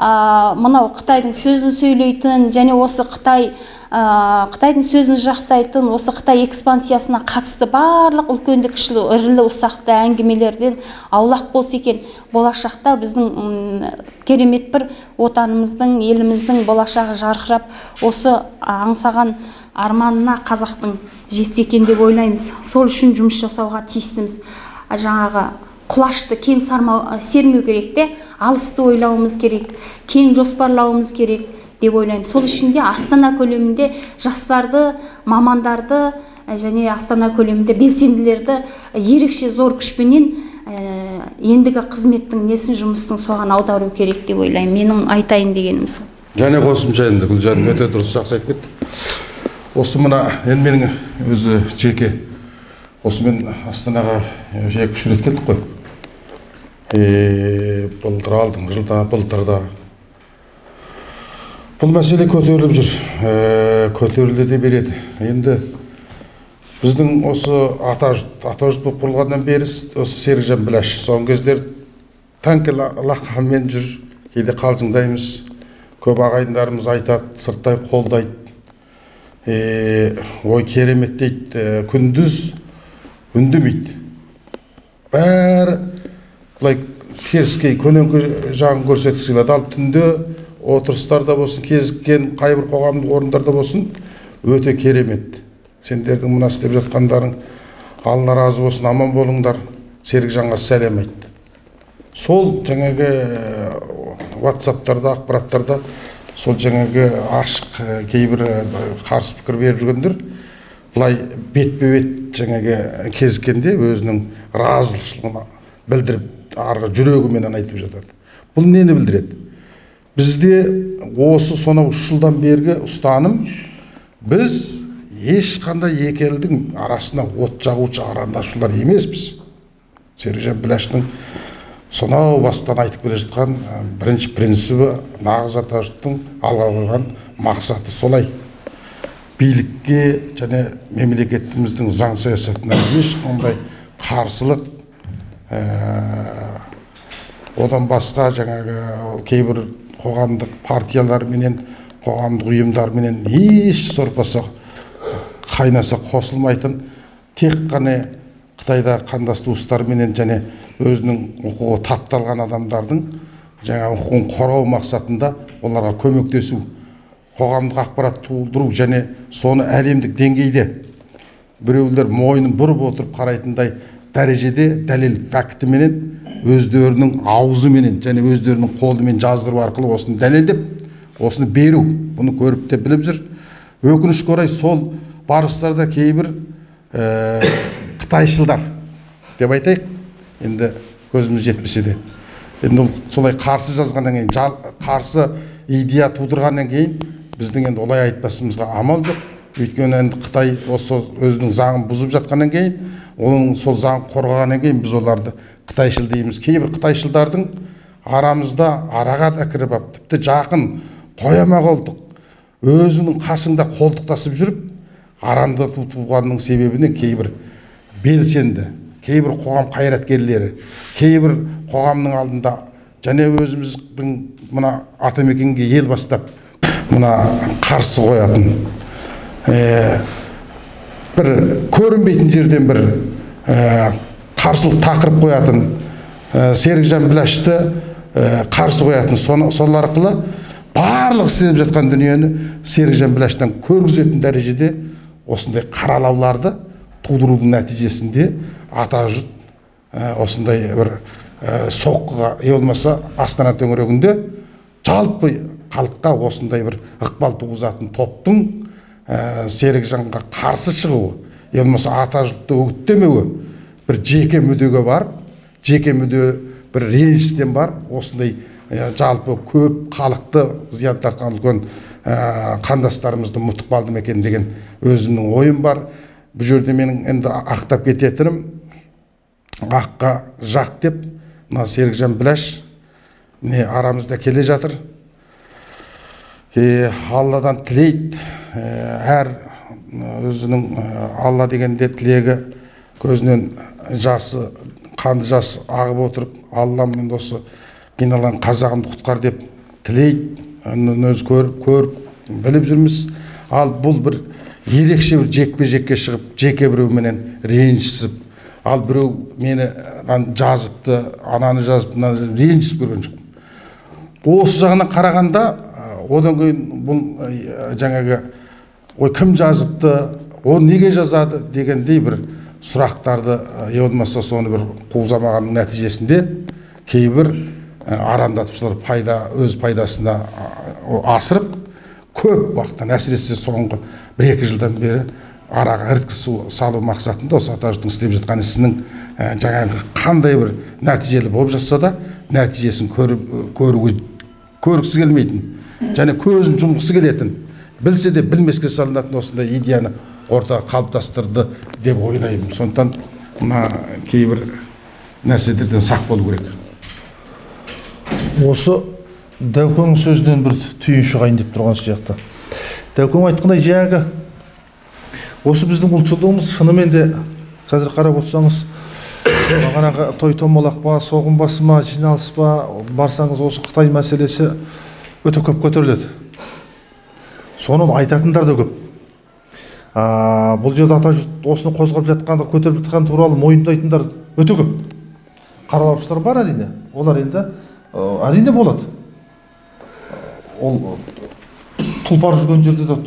мынау Қытайдың сөзін сөйлейтін және осы Қытай Қытайдың сөзін жақтайтын, осы Қытай экспансиясына қатысты барлық үлкенді кішілі ірілі ұсақты әңгімелерден аулақ болса екен, болашақта біздің керемет бір отанымыздың, еліміздің болашағы жарқырап, осы аңсаған арманына қазақтың жетсе екен деп ойлаймыз. Сол үшін жұмыс жасауға тиістіміз. Жаңағы құлашты кең сермеу керек те, алысты ойлауымыз керек, кең жоспарлауымыз керек деп ойлаймын. Сол үшін де Астана көлемінде жастарды, мамандарды және Астана көлемінде белсенділерді ерекше зор күшпенен ендігі қызметтің несін, жұмыстың соған аудару керек деп ойлаймын. Менің айтайын дегенім сол. Және қосымша енді Гүлжан өте дұрыс жақсы айтып кетті. Осы мына енді менің өзі жеке осы мен Астанаға екі үш рет келдік қой. Былтыр алдыңғы жылда, былтырда бұл мәселе көтеріліп жүр, көтерілді де береді. Енді біздің осы атажұрт болып құрылғаннан бері осы Серікжан Біләш соңғы кездер тәңкі лаққанмен жүр, кейде қалжыңдаймыз, көп ағайындарымыз айтады, сырттай қолдайды, ой керемет дейді, күндіз үндемейді. Бәрі бұлай теріскей көнеңкі жағын көрсеткісі келеді, ал түнде отырыстарда болсын, кезіккен қайбір қоғамдық орындарда болсын, өте керемет. Сендердің мына істеп жатқандарың Алла разы болсын, аман болыңдар. Серікжанға сәлем айтты. Сол жаңағы WhatsApp-тарда, ақпараттарда сол жаңағы ашық кейбір қарсы пікір беріп жүргендер былай бетпе-бет жаңағы кезіккенде өзінің разылшылығын білдіріп, арғы жүрегіменен айтып жатады. Бұл нені білдіреді? Бізде осы сонау үш жылдан бергі ұстаным, біз ешқандай екі елдің арасына от жағушы арандашулар емеспіз. Серікжан Біләштің сонау бастан айтып келе жатқан бірінші принципі, нағыз атажұрттың алға қойған мақсаты солай. Билікке және мемлекетіміздің заң саясатына ешқандай қарсылық, одан басқа жаңағы кейбір қоғамдық партиялар менен, қоғамдық ұйымдар менен еш сорпасы қайнаса қосылмайтын, тек қана Қытайда қандас туыстар менен және өзінің құқығы тапталған адамдардың жаңа құқығын қорғау мақсатында оларға көмектесу, қоғамдық ақпарат тудыру және соны әлемдік деңгейде біреулер мойнын бұрып отырып қарайтындай дәрежеде дәлел фактіменен өздерінің аузыменен және өздерінің қолымен жаздыру арқылы осыны дәлелдеп, осыны беру, бұны көріп те біліп жүр. Өкінішке орай сол барыстарда кейбір қытайшылдар деп айтайық, енді көзіміз жетпесе де, енді ол солай қарсы жазғаннан кейін, қарсы идея тудырғаннан кейін біздің енді олай айтпасымызға амал жоқ. Өйткені енді Қытай осы өзінің заңын бұзып жатқаннан кейін, оның сол заң қорғағаннан кейін біз оларды қытайшыл дейміз. Кейбір қытайшылдардың арамызда араға да кіріп алып, тіпті жақын қояма қолдық, өзінің қасында қолдықтасып жүріп, арамды туғанның себебіне кейбір белсенді, кейбір қоғам қайраткерлері, кейбір қоғамның алдында және өзіміздің мына атамекенге ел бастап мына қарсы қоятын, бір көрінбейтін жерден бір қарсылық тақырып қоятын, Серікжан Біләшті қарсы қоятын, сол арқылы барлық істеліп жатқан дүниені Серікжан Біләштен көргізетін дәрежеде осындай қаралауларды тудырудың нәтижесінде Атажұрт осындай бір соққыға, е болмаса Астана төңірегінде жалпы халыққа осындай бір ықпал туғызатын топтың Серікжанға қарсы шығуы, е болмаса Атажұртты үгіттемеуі, бір жеке мүддеге барып, жеке мүдде бір ренжістен бар, осындай жалпы көп халықты зиян тартқан үлкен қандастарымызды мұтық балдым екен деген өзімнің ойым бар. Бұл жерде менің енді ақтап кететінім, аққа жақ деп, мына Серікжан Біләш міне арамызда келе жатыр. Алладан тілейді, әр өзінің Алла дегенде тілегі көзінен жасы, қанды жас ағып отырып, Аллам мен осы қиналған қазағымды құтқар деп тілейді, өзі көріп, көріп, біліп жүрміз. Ал бұл бір ерекше бір жекпе-жекке шығып, жеке біреуменен ренжісіп, ал біреу мені жазыпты, ананы жазыпты, ренжісіп көрген жоқ. Осы жағынан қарағанда, одан кейін бұл жаңағы ой кім жазыпты, ол неге жазады дегендей бір сұрақтарды е болмаса соны бір қуғызамағанның нәтижесінде кейбір арандатушылар пайда, өз пайдасына асырып, көп уақыттан, әсіресе соңғы бір-екі жылдан бері араға іріткі салу мақсатында осы Атажұрттың істеп жатқан ісінің жаңағы қандай бір нәтижелі болып жатса да, нәтижесін көруге көргісі келмейтін, және көзін жұмғысы келетін, білсе де білмеске салынатын осындай идеяны ортаға қалыптастырды деп ойлаймын. Сондықтан мына кейбір нәрселерден сақ болу керек. Осы Дәукеңнің сөзінен бір түйін шығайын деп тұрған сияқты. Дәукең айтқандай жаңағы осы біздің ұлтшылдығымыз шынымен де қазір қарап отырсаңыз, бағанағы той томалақ па, соғынбасы ма, жиналыс па, барсаңыз осы Қытай мәселесі өте көп көтеріледі. Соны айтатындар да көп. Бұл жерде Атажұрт осыны қозғап жатқанды, көтеріп жатқан туралы мойындайтындар өте көп. Қаралаушылар бар әрине. Олар енді әрине болады. Ол тұлпар жүрген жерде де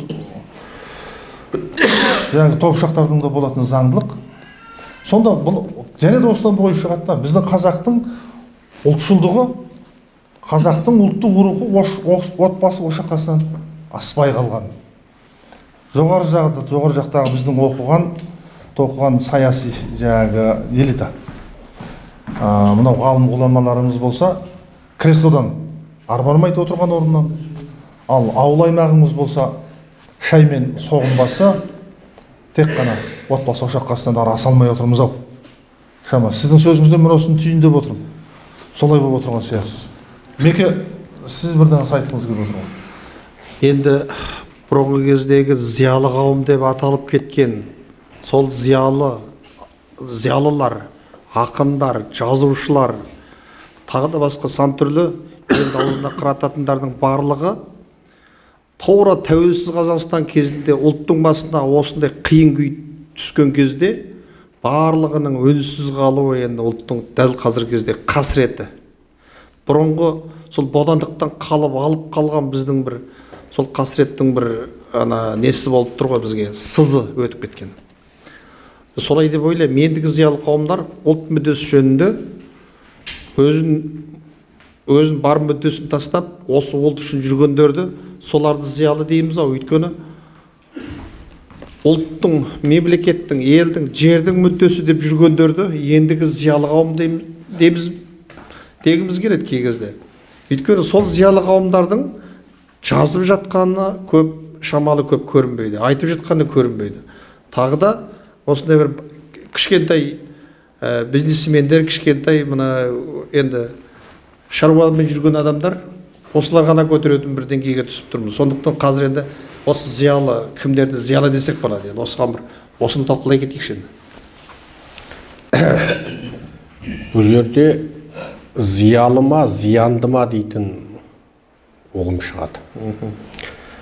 жаңағы топшақтардың да болатын заңдылық. Сонда бұл және де осыдан бой шығады, біздің қазақтың ұлтшылдығы, қазақтың ұлттық рухы отбасы ошаққасынан аспай қалған. Жоғары жағы, жоғары жақтағы біздің оқыған, тоқыған саяси жаңағы элита. Мынау ғалым ғұламаларымыз болса, креслодан арбармайды отырған орнынан, ал ауыл аймағымыз болса, шаймен соғынбасы, тек қана отбасы ошаққасынан ары аса алмай отырмыз ау. Шама, сіздің сөзіңізден мен осыны түйіндеп отырмын. Солай болып отырған сияқты. Меке, сіз бірден айтқыңыз келіп отырған. Енді бұрынғы кездегі зиялы қауым деп аталып кеткен сол зиялы зиялылар, ақындар, жазушылар, тағы да басқа сан түрлі енді аузына қырататындардың барлығы тура тәуелсіз Қазақстан кезінде ұлттың басына осындай қиын күй түскен кезде барлығының үнсіз қалуы енді ұлттың дәл қазіргі кезде қасіреті. Бұрынғы сол бодандықтан қалып алып қалған біздің бір сол қасіреттің бір ана несі болып тұр ғой, бізге сызы өтіп кеткен. Солай деп ойлаймын, ендігі зиялы қауымдар ұлт мүддесі жөнінде өзін өзін бар мүддесін тастап, осы ұлт үшін жүргендерді соларды зиялы дейміз ау. Өйткені ұлттың, мемлекеттің, елдің, жердің мүддесі деп жүргендерді ендігі зиялы қауым дейміз дегіміз келеді кей кезде. Өйткені сол зиялы қауымдардың жазып жатқаны көп, шамалы көп көрінбейді, айтып жатқаны көрінбейді. Тағы да осындай бір кішкентай бизнесмендер, кішкентай мына енді шаруамен жүрген адамдар осылар ғана көтеретін бір деңгейге түсіп тұрмыз. Сондықтан қазір енді осы зиялы, кімдерді зиялы десек болады, енді осыған бір осыны талқылай кетейікші. Бұл жерде зиялы ма, зиянды ма дейтін ұғым шығады.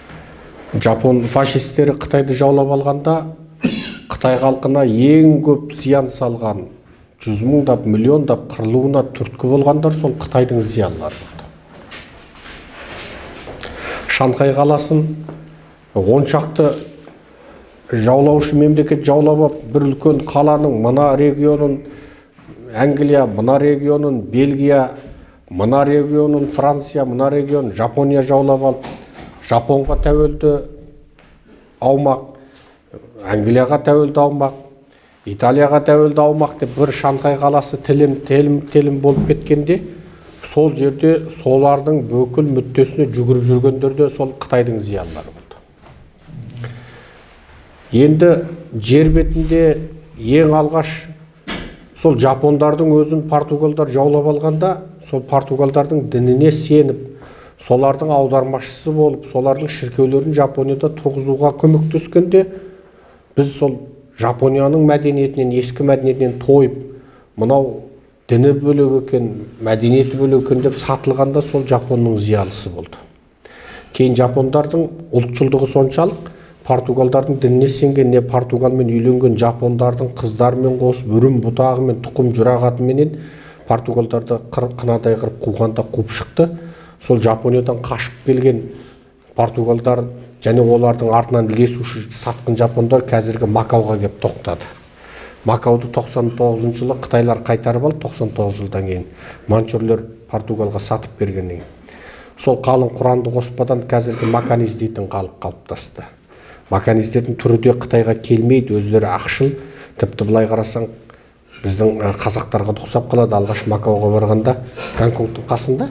Жапон фашистері Қытайды жаулап алғанда Қытай халқына ең көп зиян салған, жүз мыңдап, миллиондап қырылуына түрткі болғандар сол Қытайдың зиялылары болды. Шанхай қаласын он шақты жаулаушы мемлекет жаулап алып, бір үлкен қаланың мына регионын Англия, мына регионын Бельгия, мына регионын Франция, мына регионын Жапония жаулап алып, Жапонға тәуелді аумақ, Англияға тәуелді аумақ, Италияға тәуелді аумақ деп бір Шанхай қаласы тілім, телім, телім болып кеткенде, сол жерде солардың бүкіл мүддесіне жүгіріп жүргендерде сол Қытайдың зиялылары болды. Енді жер бетінде ең алғаш сол жапондардың өзін португалдар жаулап алғанда, сол португалдардың дініне сеніп, солардың аудармашысы болып, солардың шіркеулерін Жапонияда тұрғызуға көмектескенде, біз сол Жапонияның мәдениетінен, ескі мәдениетінен тойып, мынау діні бөлек екен, мәдениеті бөлек екен деп сатылғанда сол Жапонның зиялысы болды. Кейін жапондардың ұлтшылдығы соншалық, португалдардың дініне сенген, не португалмен үйленген жапондардың қыздарымен қосып, үрім бұтағымен, тұқым жұрағатыменен португалдарды қынадай қырып қуғанда қуып шықты. Сол Жапониядан қашып келген португалдар және олардың артынан ілесуші сатқын жапондар қазіргі Макауға кеп тоқтады. Макауды тоқсан тоғызыншы жылы Қытайлар қайтарып алып, тоқсан тоғыз жылдан кейін манчурлер Португалға сатып бергеннен кейін. Сол қалың құранды қоспадан қазіргі маканиз дейтін халық қалыптасты. Маканиздердің түрі де Қытайға келмейді, өздері ақшыл, тіпті былай қарасаң біздің қазақтарға ұқсап қалады. Алғаш Макауға барғанда Гонконгтың қасында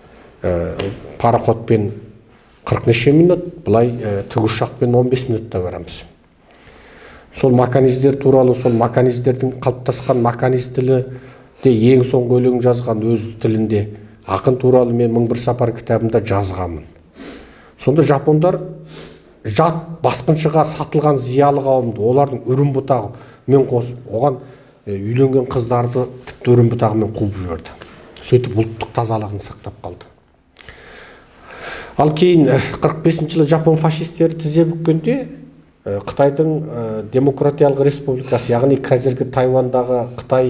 пароходпен қырық неше минут, былай тікұшақпен он бес минутта барамыз. Сол маканиздер туралы, сол маканиздердің қалыптасқан маканиз тілі де ең соңғы өлең жазған өз тілінде ақын туралы мен мың бір сапар кітабымда жазғанмын. Сонда жапондар жат басқыншыға сатылған зиялы қауымды, олардың үрім бұтағымен қосып, оған үйленген қыздарды тіпті үрім бұтағымен қуып жіберді. Сөйтіп ұлттық тазалығын сақтап қалды. Ал кейін қырық бесінші жылы жапон фашистері тізе бүккенде Қытайдың демократиялық республикасы, яғни қазіргі Тайвандағы Қытай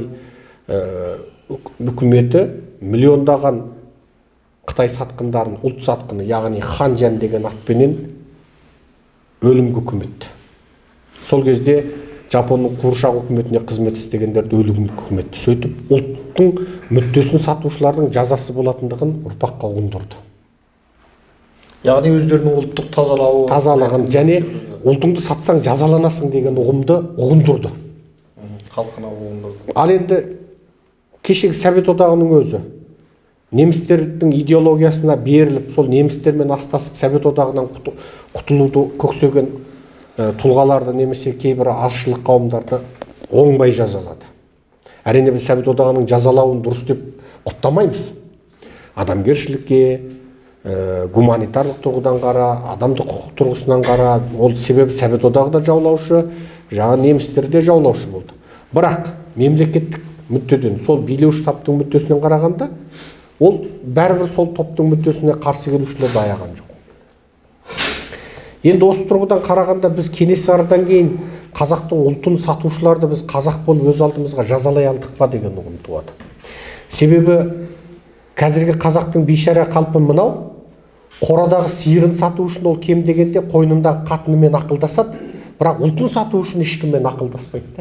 үкіметі миллиондаған Қытай сатқындарын, ұлт сатқыны, яғни Ханжан деген атпенен өлімге үкім етті. Сол кезде Жапонның қуыршақ үкіметіне қызмет істегендерді өлімге үкім етті. Сөйтіп ұлттың мүддесін сатушылардың жазасы болатындығын ұрпаққа ұғындырды. Яғни өздерінің ұлттық тазалауы, тазалығын және ұлтыңды сатсаң жазаланасың деген ұғымды ұғындырды. Халқына ұғындырды. Ал енді кешегі Совет одағының өзі немістердің идеологиясына беріліп, сол немістермен астасып Совет одағынан құтылуды көксеген тұлғаларды немесе кейбір азшылық қауымдарды оңбай жазалады. Әрине біз Совет одағының жазалауын дұрыс деп құптамаймыз. Адамгершілікке, гуманитарлық тұрғыдан қара, адамдық құқық тұрғысынан қара, ол себебі Совет одағы да жаулаушы, жаңа немістер де жаулаушы болды. Бірақ мемлекеттік мүддеден, сол билеуші таптың мүддесінен қарағанда, ол бәрібір сол топтың мүддесіне қарсы келушілерді аяған жоқ. Енді осы тұрғыдан қарағанда біз Кенесарыдан кейін қазақтың ұлтын сатушыларды біз қазақ болып өз алдымызға жазалай алдық па деген ұғым туады. Себебі қазіргі қазақтың бейшара қалпы мынау, қорадағы сиырын сату үшін ол кем дегенде қойнындағы қатынымен ақылдасады, бірақ ұлтын сату үшін ешкіммен ақылдаспайды.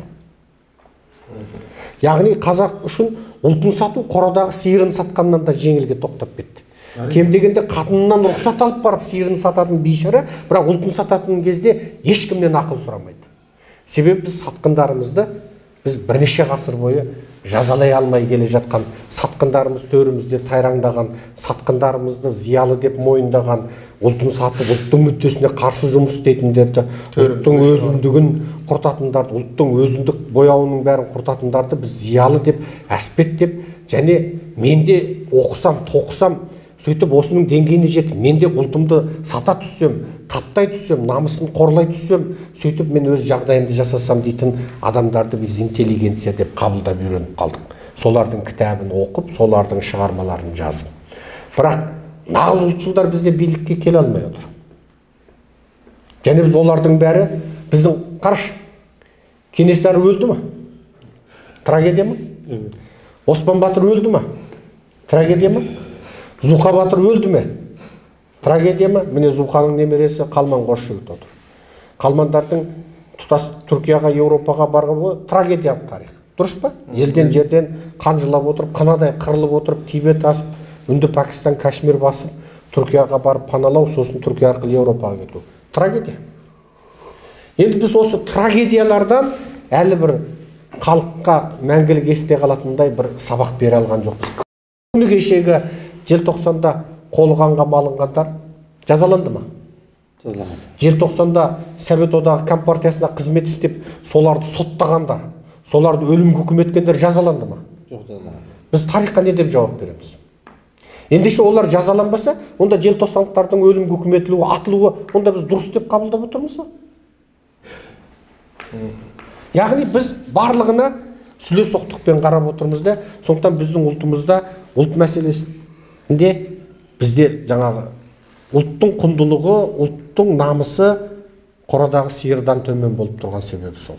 Яғни қазақ үшін ұлтын сату қорадағы сиырын сатқаннан да жеңілге тоқтап кетті. Кем дегенде қатынынан рұқсат алып барып сиырын сататын бейшара, бірақ ұлтын сататын кезде ешкімнен ақыл сұрамайды. Себебі біз сатқындарымызды біз бірнеше ғасыр бойы жазалай алмай келе жатқан, сатқындарымыз төрімізде тайраңдаған, сатқындарымызды зиялы деп мойындаған, ұлтын сатып ұлттың мүддесіне қарсы жұмыс істейтіндерді, ұлттың өзіндігін құртатындарды, ұлттың өзіндік бояуының бәрін құртатындарды біз зиялы деп, әспеттеп, және менде оқысам, тоқысам, сөйтіп осының деңгейіне жетіп, менде ұлтымды сата түссем, таптай түссем, намысын қорлай түссем, сөйтіп мен өз жағдайымды жасасам дейтін адамдарды біз интеллигенция деп қабылдап үйреніп қалдық. Солардың кітабын оқып, солардың шығармаларын жазып. Бірақ нағыз ұлтшылдар бізде билікке келе алмай отыр. және біз олардың бәрі біздің қараш Кенесары өлді ма? Трагедия ма? Оспан Батыр өлді ма? Трагедия ма? Зұқа Батыр өлді ме? Трагедия ма? Міне Зұқаның немересі Қалман Қосжігіт отыр. Қалмандардың тұтас Түркияға, Еуропаға барған трагедия тарих. Дұрыс па? Елден жерден қан жылап отырып, қанадай қырылып отырып, Тибет асып, Үнді Пакистан, Кашмир басып, Түркияға барып паналау, сосын Түркия арқылы Еуропаға кету. Трагедия. Енді біз осы трагедиялардан әлі бір халыққа мәңгілік есте қалатындай бір сабақ бере алған жоқпыз. Күні кешегі желтоқсанда қолғанға малынғандар жазаланды ма? Жазаланды. Желтоқсанда Совет одағы компартиясында қызмет істеп, соларды соттағандар, соларды өлімге үкім еткендер жазаланды ма? Жоқ, жазаланды. Біз тарихқа не деп жауап береміз? Ендеше олар жазаланбаса, онда желтоқсандықтардың өлімге үкім етілуі, атылуы, онда біз дұрыс деп қабылдап отырмыз ба? Яғни біз барлығына сүле соқтықпен қарап отырмыз да, сондықтан біздің ұлтымызда ұлт мәселесінде бізде жаңағы ұлттың құндылығы, ұлттың намысы қорадағы сиырдан төмен болып тұрған себебі сол.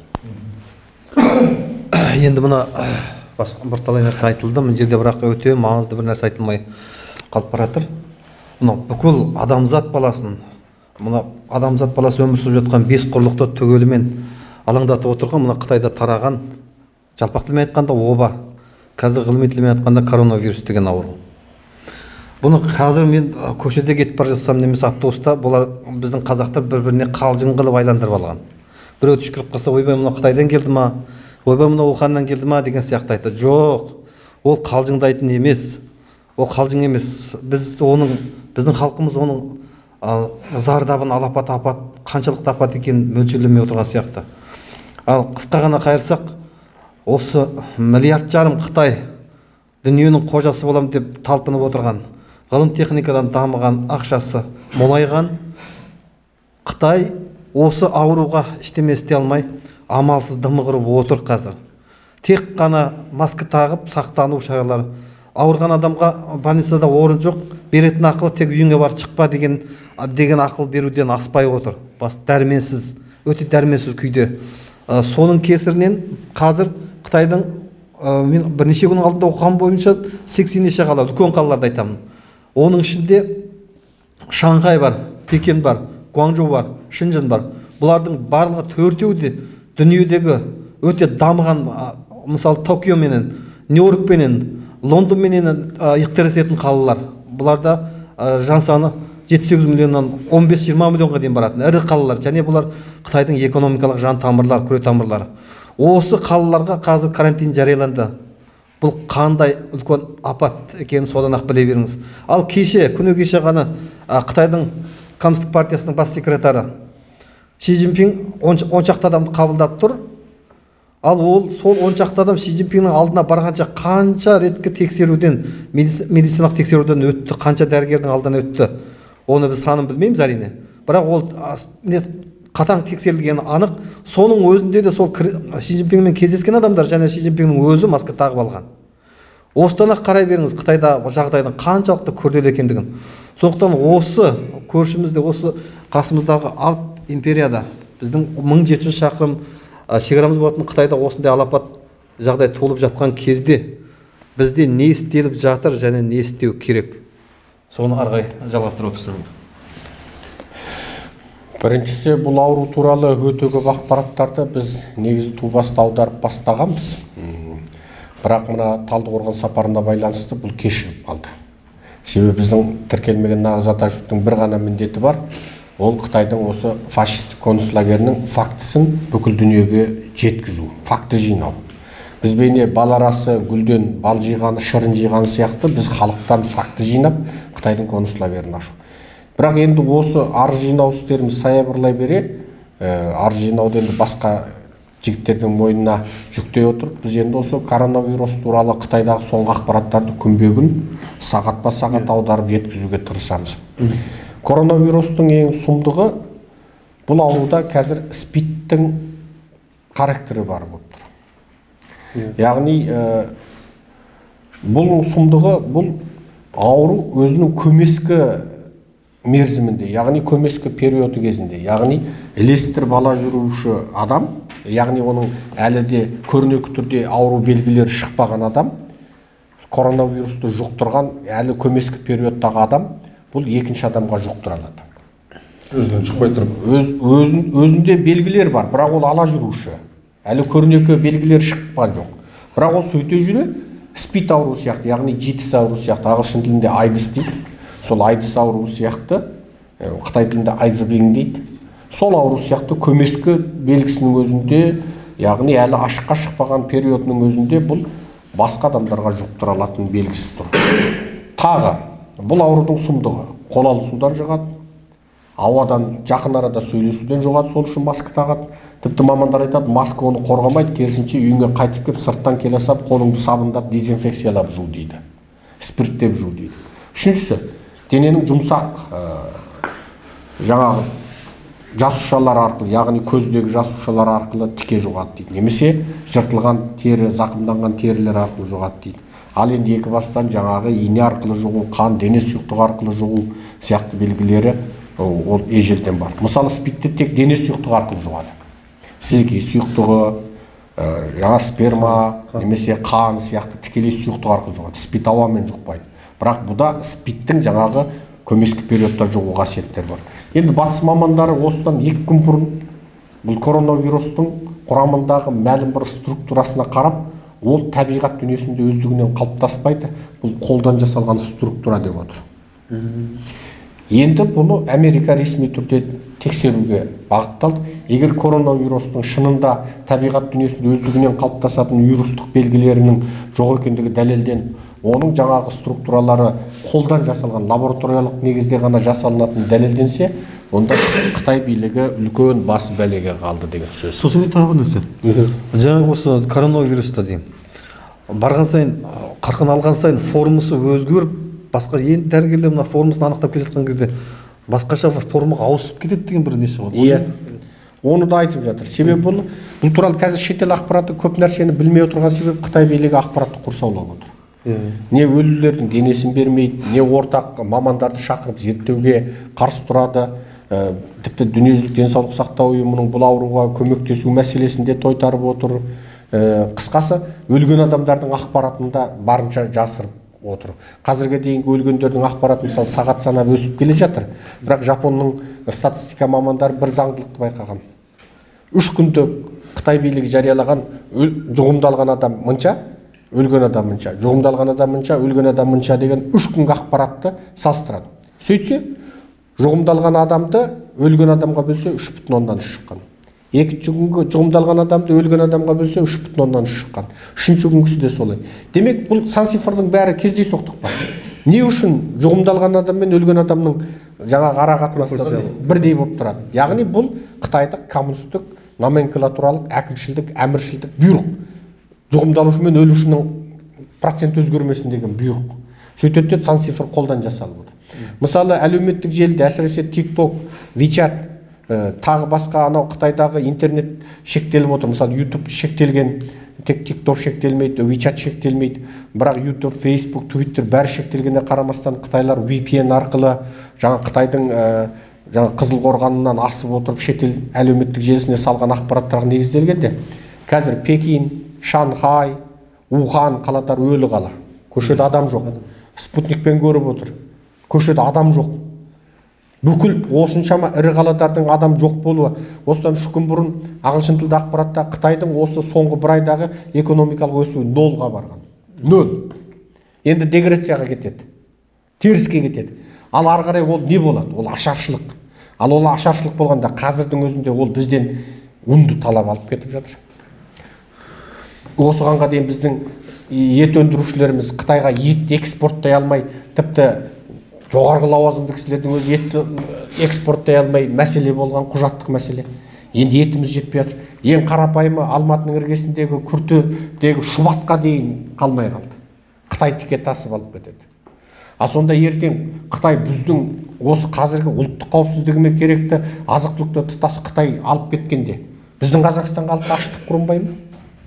Енді мына бірталай нәрсе айтылды, мына жерде бірақ өте маңызды бір нәрсе айтылмай қалып бара жатыр. Мына бүкіл адамзат баласын, мына адамзат баласы өмір сүріп жатқан бес құрлықты түгелімен алаңдатып отырған мына Қытайда тараған, жалпақ тілмен айтқанда оба, қазір ғылыми тілмен айтқанда коронавирус деген ауру. Бұны қазір мен көшеде кетіп бара жатсам немесе автобуста, бұлар біздің қазақтар бір-біріне қалжың қылып айландырып алған. Біреу түшкіріп қалса, ойбай мына Қытайдан келді ма, ойбай мына Уханнан келді ма деген сияқты айтты. Жоқ, ол қалжыңдайтын емес, ол қалжың емес. Біз оның, біздің халқымыз оның зардабын, алапат апат, қаншалықты апат екенін мөлшерлемей отырған сияқты. Ал қысқа ғана қайырсақ, осы миллиард жарым Қытай дүниенің қожасы болам деп талпынып отырған, ғылым техникадан дамыған, ақшасы молайған Қытай осы ауруға ештеме істей алмай, амалсыз дымығырып отыр қазір. Тек қана маска тағып сақтану шаралары. Ауырған адамға больницада орын жоқ, беретін ақылы тек үйіңе бар шықпа деген деген ақыл беруден аспай отыр. Бас дәрменсіз, өте дәрменсіз күйде. Соның кесірінен қазір Қытайдың мен бірнеше күннің алдында оқыған бойынша сексеннеше қала, үлкен қалаларды айтамын. Оның ішінде Шанхай бар, Пекин бар, Гуанчжоу бар, Шэньчжэн бар. Бұлардың барлығы төртеуі де дүниедегі өте дамыған, мысалы Токио менен, Нью-Йорк менен, Лондон менен иқтіресетін қалалар. Бұларда жан саны жеті сегіз миллионнан он бес жиырма миллионға дейін баратын ірі қалалар, және бұлар Қытайдың экономикалық жан тамырлары, күре тамырлары. Осы қалаларға қазір карантин жарияланды. Бұл қандай үлкен апат екенін содан ақ біле беріңіз. Ал кеше, күні кеше ғана Қытайдың Коммунистік партиясының бас секретары Ши Цзиньпин он шақты адамды қабылдап тұр. Ал ол сол он шақты адам Ши Цзиньпиннің алдына барғанша қанша реткі тексеруден, медициналық тексеруден өтті, қанша дәрігердің алдынан өтті. Оны біз санын білмейміз әрине. Бірақ ол қатаң тексерілгені анық. Соның өзінде де сол Ши Цзиньпинмен кездескен адамдар және Ши Цзиньпиннің өзі маска тағып алған. Осыдан ақ қарай беріңіз Қытайда жағдайдың қаншалықты күрделі екендігін. Сондықтан осы көршімізде, осы қасымыздағы Алп империяда біздің мың жеті жүз шақырым шекарамыз болатын Қытайда осындай алапат жағдай толып жатқан кезде бізде не істеліп жатыр және не істеу керек? Соны арғай жалғастырып отырсыз. Біріншісі, бұл ауру туралы өте көп ақпараттарды біз негізі ту баста аударып бастағанбыз. Бірақ мына Талдықорған сапарына байланысты бұл кешігіп қалды. Себебі біздің тіркелмеген нағыз Атажұрттың бір ғана міндеті бар. Ол Қытайдың осы фашистік концлагерінің фактісін бүкіл дүниеге жеткізу, факті жинау. Біз бейне бал арасы гүлден бал жиғаны, шырын жиғаны сияқты біз халықтан факті жинап Қытайдың концлагерін ашу. Бірақ енді осы арыз жинау істеріміз саябырлай бере, арыз жинауды енді басқа жігіттердің мойнына жүктей отырып, біз енді осы коронавирус туралы Қытайдағы соңғы ақпараттарды күнбе-күн сағатпа сағат аударып жеткізуге тырысамыз. Коронавирустың ең сұмдығы бұл ауруда қазір спидтің характері бар болып тұр. Яғни бұл сұмдығы, бұл ауру өзінің көмескі мерзімінде, яғни көмескі периоды кезінде, яғни ілестіріп ала жүруші адам, яғни оның әлі де көрнекі түрде ауру белгілері шықпаған адам, коронавирусты жұқтырған әлі көмескі периодтағы адам, бұл екінші адамға жұқтыра алады. Өзінен шықпай тұрып. Өз, өзін, өзінде белгілер бар, бірақ ол ала жүруші. Әлі көрнекі белгілер шықпаған жоқ. Бірақ ол сөйте жүре, спид ауру сияқты, яғни житс ауру сияқты, ағылшын тілінде айдыс дейді. Сол айдыс ауру сияқты, Қытай тілінде айдзбинг дейді. Сол ауру сияқты көмескі белгісінің өзінде, яғни әлі ашыққа шықпаған периодының өзінде бұл басқа адамдарға жұқтыра алатын белгісі тұр. Тағы, бұл аурудың сұмдығы, қол алысудан жұғады, ауадан жақын арада сөйлесуден жұғады, сол үшін маска тағады. Тіпті мамандар айтады, маска оны қорғамайды, керісінше үйіңе қайтып келіп сырттан келе сап, қолыңды сабындап, дезинфекциялап жу дейді. Спирттеп жу дейді. Үшіншісі, дененің жұмсақ жаңағы жасушалар арқылы, яғни көздегі жасушалар арқылы тіке жұғады дейді. Немесе жыртылған тері, зақымданған терілер арқылы жұғады дейді. Ал енді екі бастан жаңағы ине арқылы жұғу, қан, дене сұйықтығы арқылы жұғу сияқты белгілері ол ежелден бар. Мысалы, спидте тек дене сұйықтығы арқылы жұғады. Сілекей сұйықтығы, жаңа сперма, немесе қан сияқты тікелей сұйықтығы арқылы жұғады. Спид ауамен жұқпайды. Бірақ бұда спидтің жаңағы көмескі периодта жұғу қасиеттер бар. Енді батыс мамандары осыдан екі күн бұрын бұл коронавирустың құрамындағы мәлім бір структурасына қарап, ол табиғат дүниесінде өздігінен қалыптаспайды, бұл қолдан жасалған структура деп отыр. Енді бұны Америка ресми түрде тексеруге бағытталды. Егер коронавирустың шынында табиғат дүниесінде өздігінен қалыптасатын вирустық белгілерінің жоқ екендігі дәлелден, оның жаңағы структуралары қолдан жасалған лабораториялық негізде ғана жасалынатын дәлелденсе, онда Қытай билігі үлкен басы бәлеге қалды деген сөз. Сосын тағы бір нәрсе. Жаңағы осы коронавирусты деймін. Барған сайын, қарқын алған сайын формасы өзгеріп, басқа енді дәрігерлер мына формасын анықтап келе жатқан кезде басқаша бір формаға ауысып кетеді деген бір несі бар. Иә. Оны да айтып жатыр. Себебі бұл бұл туралы қазір шетел ақпараты көп нәрсені білмей отырған себеп Қытай билігі ақпаратты құрсаулап отыр. Не өлілердің денесін бермейді, не ортақ мамандарды шақырып зерттеуге қарсы тұрады. Тіпті дүниежүзілік денсаулық сақтау ұйымының бұл ауруға көмектесу мәселесінде тойтарып отыр. Қысқасы, өлген адамдардың ақпаратында барынша жасырып отыр. Қазірге дейінгі өлгендердің ақпараты мысалы сағат санап өсіп келе жатыр. Бірақ Жапонның статистика мамандары бір заңдылықты байқаған. Үш күнде Қытай билігі жариялаған жұғымдалған адам мынша, өлген адам мынша, жұғымдалған адам мынша, өлген адам мынша деген үш күнгі ақпаратты салыстырады. Сөйтсе, жұғымдалған адамды өлген адамға бөлсе үш бүтін оннан үш шыққан. Екінші күнгі жұғымдалған адамды өлген адамға бөлсе үш бүтін оннан үш шыққан. Үшінші күнгісі де солай. Демек, бұл сан цифрдың бәрі кездей соқтық бар. Не үшін жұғымдалған адам мен өлген адамның жаңағы ара қатынасы бірдей болып тұрады? Яғни бұл Қытайдық коммунистік, номенклатуралық, әкімшілдік, әміршілдік бұйрық. Жұғымдалушы мен өлушінің процент өзгермесін деген бұйрық. Сөйтеді сан цифр қолдан жасалып отыр. Мысалы, әлеуметтік желіде әсіресе TikTok, WeChat, тағы басқа анау Қытайдағы интернет шектеліп отыр. Мысалы, YouTube шектелген, тек TikTok шектелмейді, WeChat шектелмейді. Бірақ YouTube, Facebook, Twitter бәрі шектелгеніне қарамастан Қытайлар ви пи эн арқылы жаңа Қытайдың жаңа қызыл қорғанынан асып отырып шетел әлеуметтік желісіне салған ақпараттарға негізделгенде, қазір Пекин, Шанхай, Ухан қалалары өлі қала. Көшеде адам жоқ. Спутникпен көріп отыр. Көшеде адам жоқ. Бүкіл осыншама ірі қалалардың адам жоқ болуы. Осыдан үш күн бұрын ағылшын тілді ақпаратта Қытайдың осы соңғы бір айдағы экономикалық өсуі нолға барған. Нөл. Енді дегрецияға кетеді. Теріске кетеді. Ал ары қарай ол не болады? Ол ашаршылық. Ал ол ашаршылық болғанда қазірдің өзінде ол бізден ұнды талап алып кетіп жатыр. Осығанға дейін біздің ет өндірушілеріміз Қытайға ет экспорттай алмай, тіпті жоғарғы лауазымды кісілердің өзі етті экспорттай алмай мәселе болған, құжаттық мәселе. Енді етіміз жетпей жатыр. Ең қарапайымы Алматының іргесіндегі Күртедегі Шұбатқа дейін қалмай қалды. Қытай тіке тасып алып кетеді. А сонда ертең Қытай біздің осы қазіргі ұлттық қауіпсіздігіме керекті азық-түлікті тұтас Қытай алып кеткенде, біздің Қазақстан халқы аштық құрынбай ма?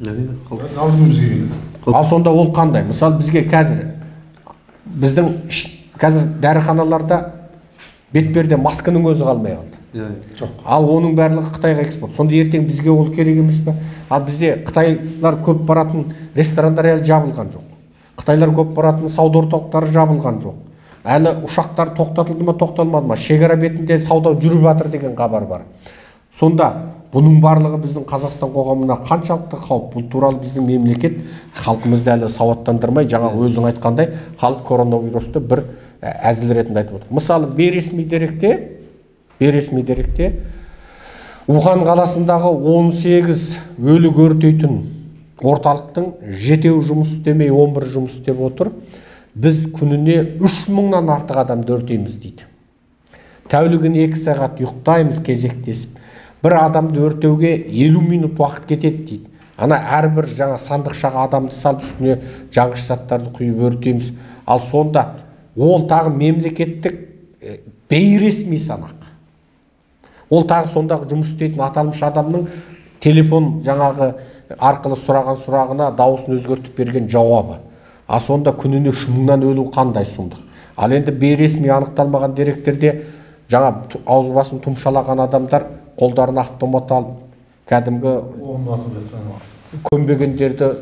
Ал сонда ол қандай? Мысалы, бізге қазір біздің қазір дәріханаларда бетперде масканың өзі қалмай қалды. Жоқ. Ал оның барлығы Қытайға экспорт. Сонда ертең бізге ол керек емес пе? Ал бізде Қытайлар көп баратын ресторандар әлі жабылған жоқ. Қытайлар көп баратын сауда орталықтары жабылған жоқ. Әлі ұшақтар тоқтатылды ма, тоқталмады ма? Шекара бетінде сауда жүріп жатыр деген хабар бар. Сонда бұның барлығы біздің Қазақстан қоғамына қаншалықты қауіп? Бұл туралы біздің мемлекет халқымызды әлі сауаттандырмай, жаңа өзің айтқандай, халық коронавирусты бір әзіл ретінде айтып отыр. Мысалы, бейресми деректе, бейресми деректе Ухан қаласындағы он сегіз өлі өртейтін орталықтың жетеуі жұмыс істемей, он бір жұмыс істеп отыр. Біз күніне үш мыңнан артық адамды өртейміз дейді. Тәулігіне екі сағат ұйықтаймыз кезектесіп. Бір адамды өртеуге елу минут уақыт кетеді дейді. Ана әрбір жаңа сандықшаға адамды салып үстіне жаңғыш заттарды құйып өртейміз. Ал сонда ол тағы мемлекеттік бейресми санақ. Ол тағы сондағы жұмыс істейтін аталмыш адамның телефон жаңағы арқылы сұраған сұрағына дауысын өзгертіп берген жауабы. А сонда күніне үш мыңнан өлу қандай сұмдық. Ал енді бейресми анықталмаған деректерде жаңа ауыз басын тұмшалаған адамдар қолдарына автомат алып, кәдімгі көнбегендерді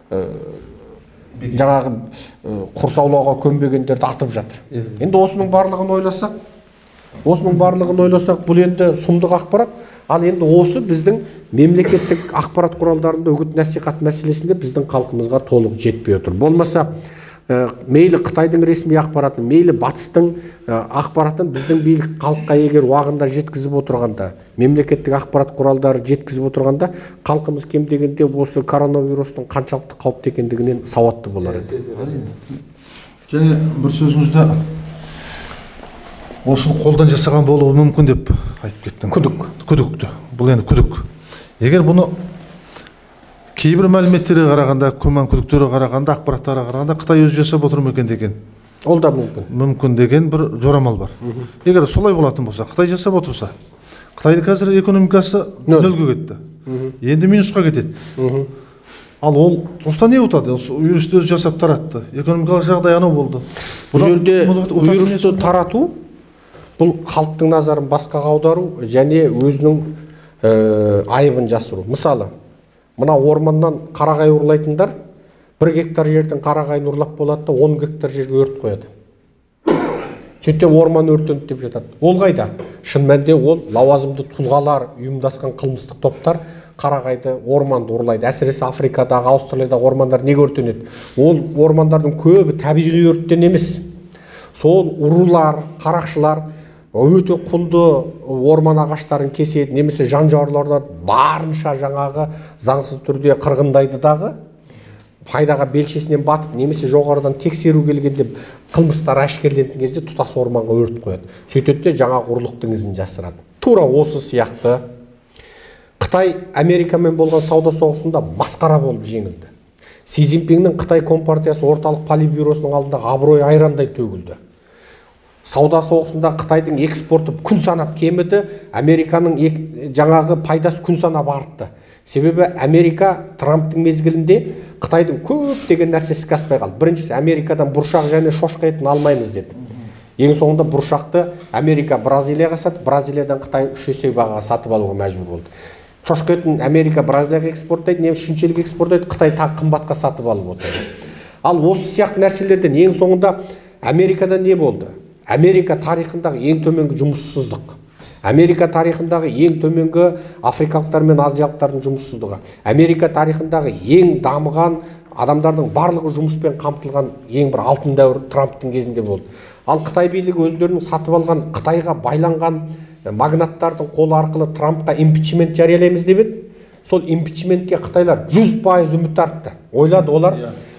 жаңағы құрсаулауға көнбегендерді атып жатыр. Енді осының барлығын ойласақ, осының барлығын ойласақ, бұл енді сұмдық ақпарат. Ал енді осы біздің мемлекеттік ақпарат құралдарында үгіт насихат мәселесінде біздің халқымызға толық жетпей отыр. Болмаса, мейлі Қытайдың ресми ақпаратын, мейлі батыстың ақпаратын біздің билік халыққа егер уағында жеткізіп отырғанда, мемлекеттік ақпарат құралдары жеткізіп отырғанда, халқымыз кем дегенде осы коронавирустың қаншалықты қауіпті екендігінен сауатты болар еді. Және бір сөзіңізде осыны қолдан жасаған болуы мүмкін деп айтып кеттің. Күдік. Күдікті. Бұл енді күдік. Егер бұны кейбір мәліметтерге қарағанда, күмән күдіктері қарағанда, ақпараттарға қарағанда Қытай өзі жасап отыр ма екен деген. Ол да мүмкін. Мүмкін деген бір жорамал бар. Егер солай болатын болса, Қытай жасап отырса, Қытайдың қазір экономикасы нөлге кетті. Енді минусқа кетеді. Ал ол осыдан не ұтады? Вирусты өзі жасап таратты. Экономикалық жағдай анау болды. Бұл жерде вирусты тарату, бұл халықтың назарын басқаға аудару және өзінің айыбын жасыру. Мысалы, мына орманнан қарағай ұрлайтындар бір гектар жерден қарағайын ұрлап болады да он гектар жерге өрт қояды. Сөйтсе орман өртенді деп жатады. Ол қайда? Шын мәнінде ол лауазымды тұлғалар, ұйымдасқан қылмыстық топтар қарағайды, орманды ұрлайды. Әсіресе Африкадағы, Аустралиядағы ормандар неге өртенеді? Ол ормандардың көбі табиғи өрттен емес. Сол ұрулар, қарақшылар өте құнды орман ағаштарын кеседі, немесе жан-жауырлардан барынша жаңағы заңсыз түрде қырғындайды дағы, пайдаға белшесінен батып, немесе жоғарыдан тексеру келгенде қылмыстар әшкереленген кезде тұтас орманға өрт қояды. Сөйтеді де жаңағы ұрлықтың ізін жасырады. Тура осы сияқты Қытай Америкамен болған сауда соғысында масқара болып жеңілді. Си Цзиньпиннің Қытай Компартиясы орталық политбюросының алдында абырой айрандай төгілді. Сауда соғысында Қытайдың экспорты күн санап кеміді, Американың жаңағы пайдасы күн санап артты. Себебі Америка Трамптың мезгілінде Қытайдың көп деген нәрсесі аспай қалды. Біріншісі, Америкадан бұршақ және шошқа етін алмаймыз деді. Ең соңында бұршақты Америка Бразилияға сатып, Бразилиядан Қытай үш есе бағаға сатып алуға мәжбүр болды. Шошқа етін Америка Бразилияға экспорттайды, немесе үшіншілік экспорттайды, Қытай тағы қымбатқа сатып алып отыр. Ал осы сияқты нәрселерден ең соңында Америкада не болды? Америка тарихындағы ең төменгі жұмыссыздық. Америка тарихындағы ең төменгі африкалықтар мен азиялықтардың жұмыссыздығы. Америка тарихындағы ең дамыған адамдардың барлығы жұмыспен қамтылған ең бір алтын дәуір Трамптың кезінде болды. Ал Қытай билігі өздерінің сатып алған Қытайға байланған магнаттардың қолы арқылы Трампқа импичмент жариялаймыз деп еді. Сол импичментке Қытайлар жүз пайыз үміт артты. Ойлады олар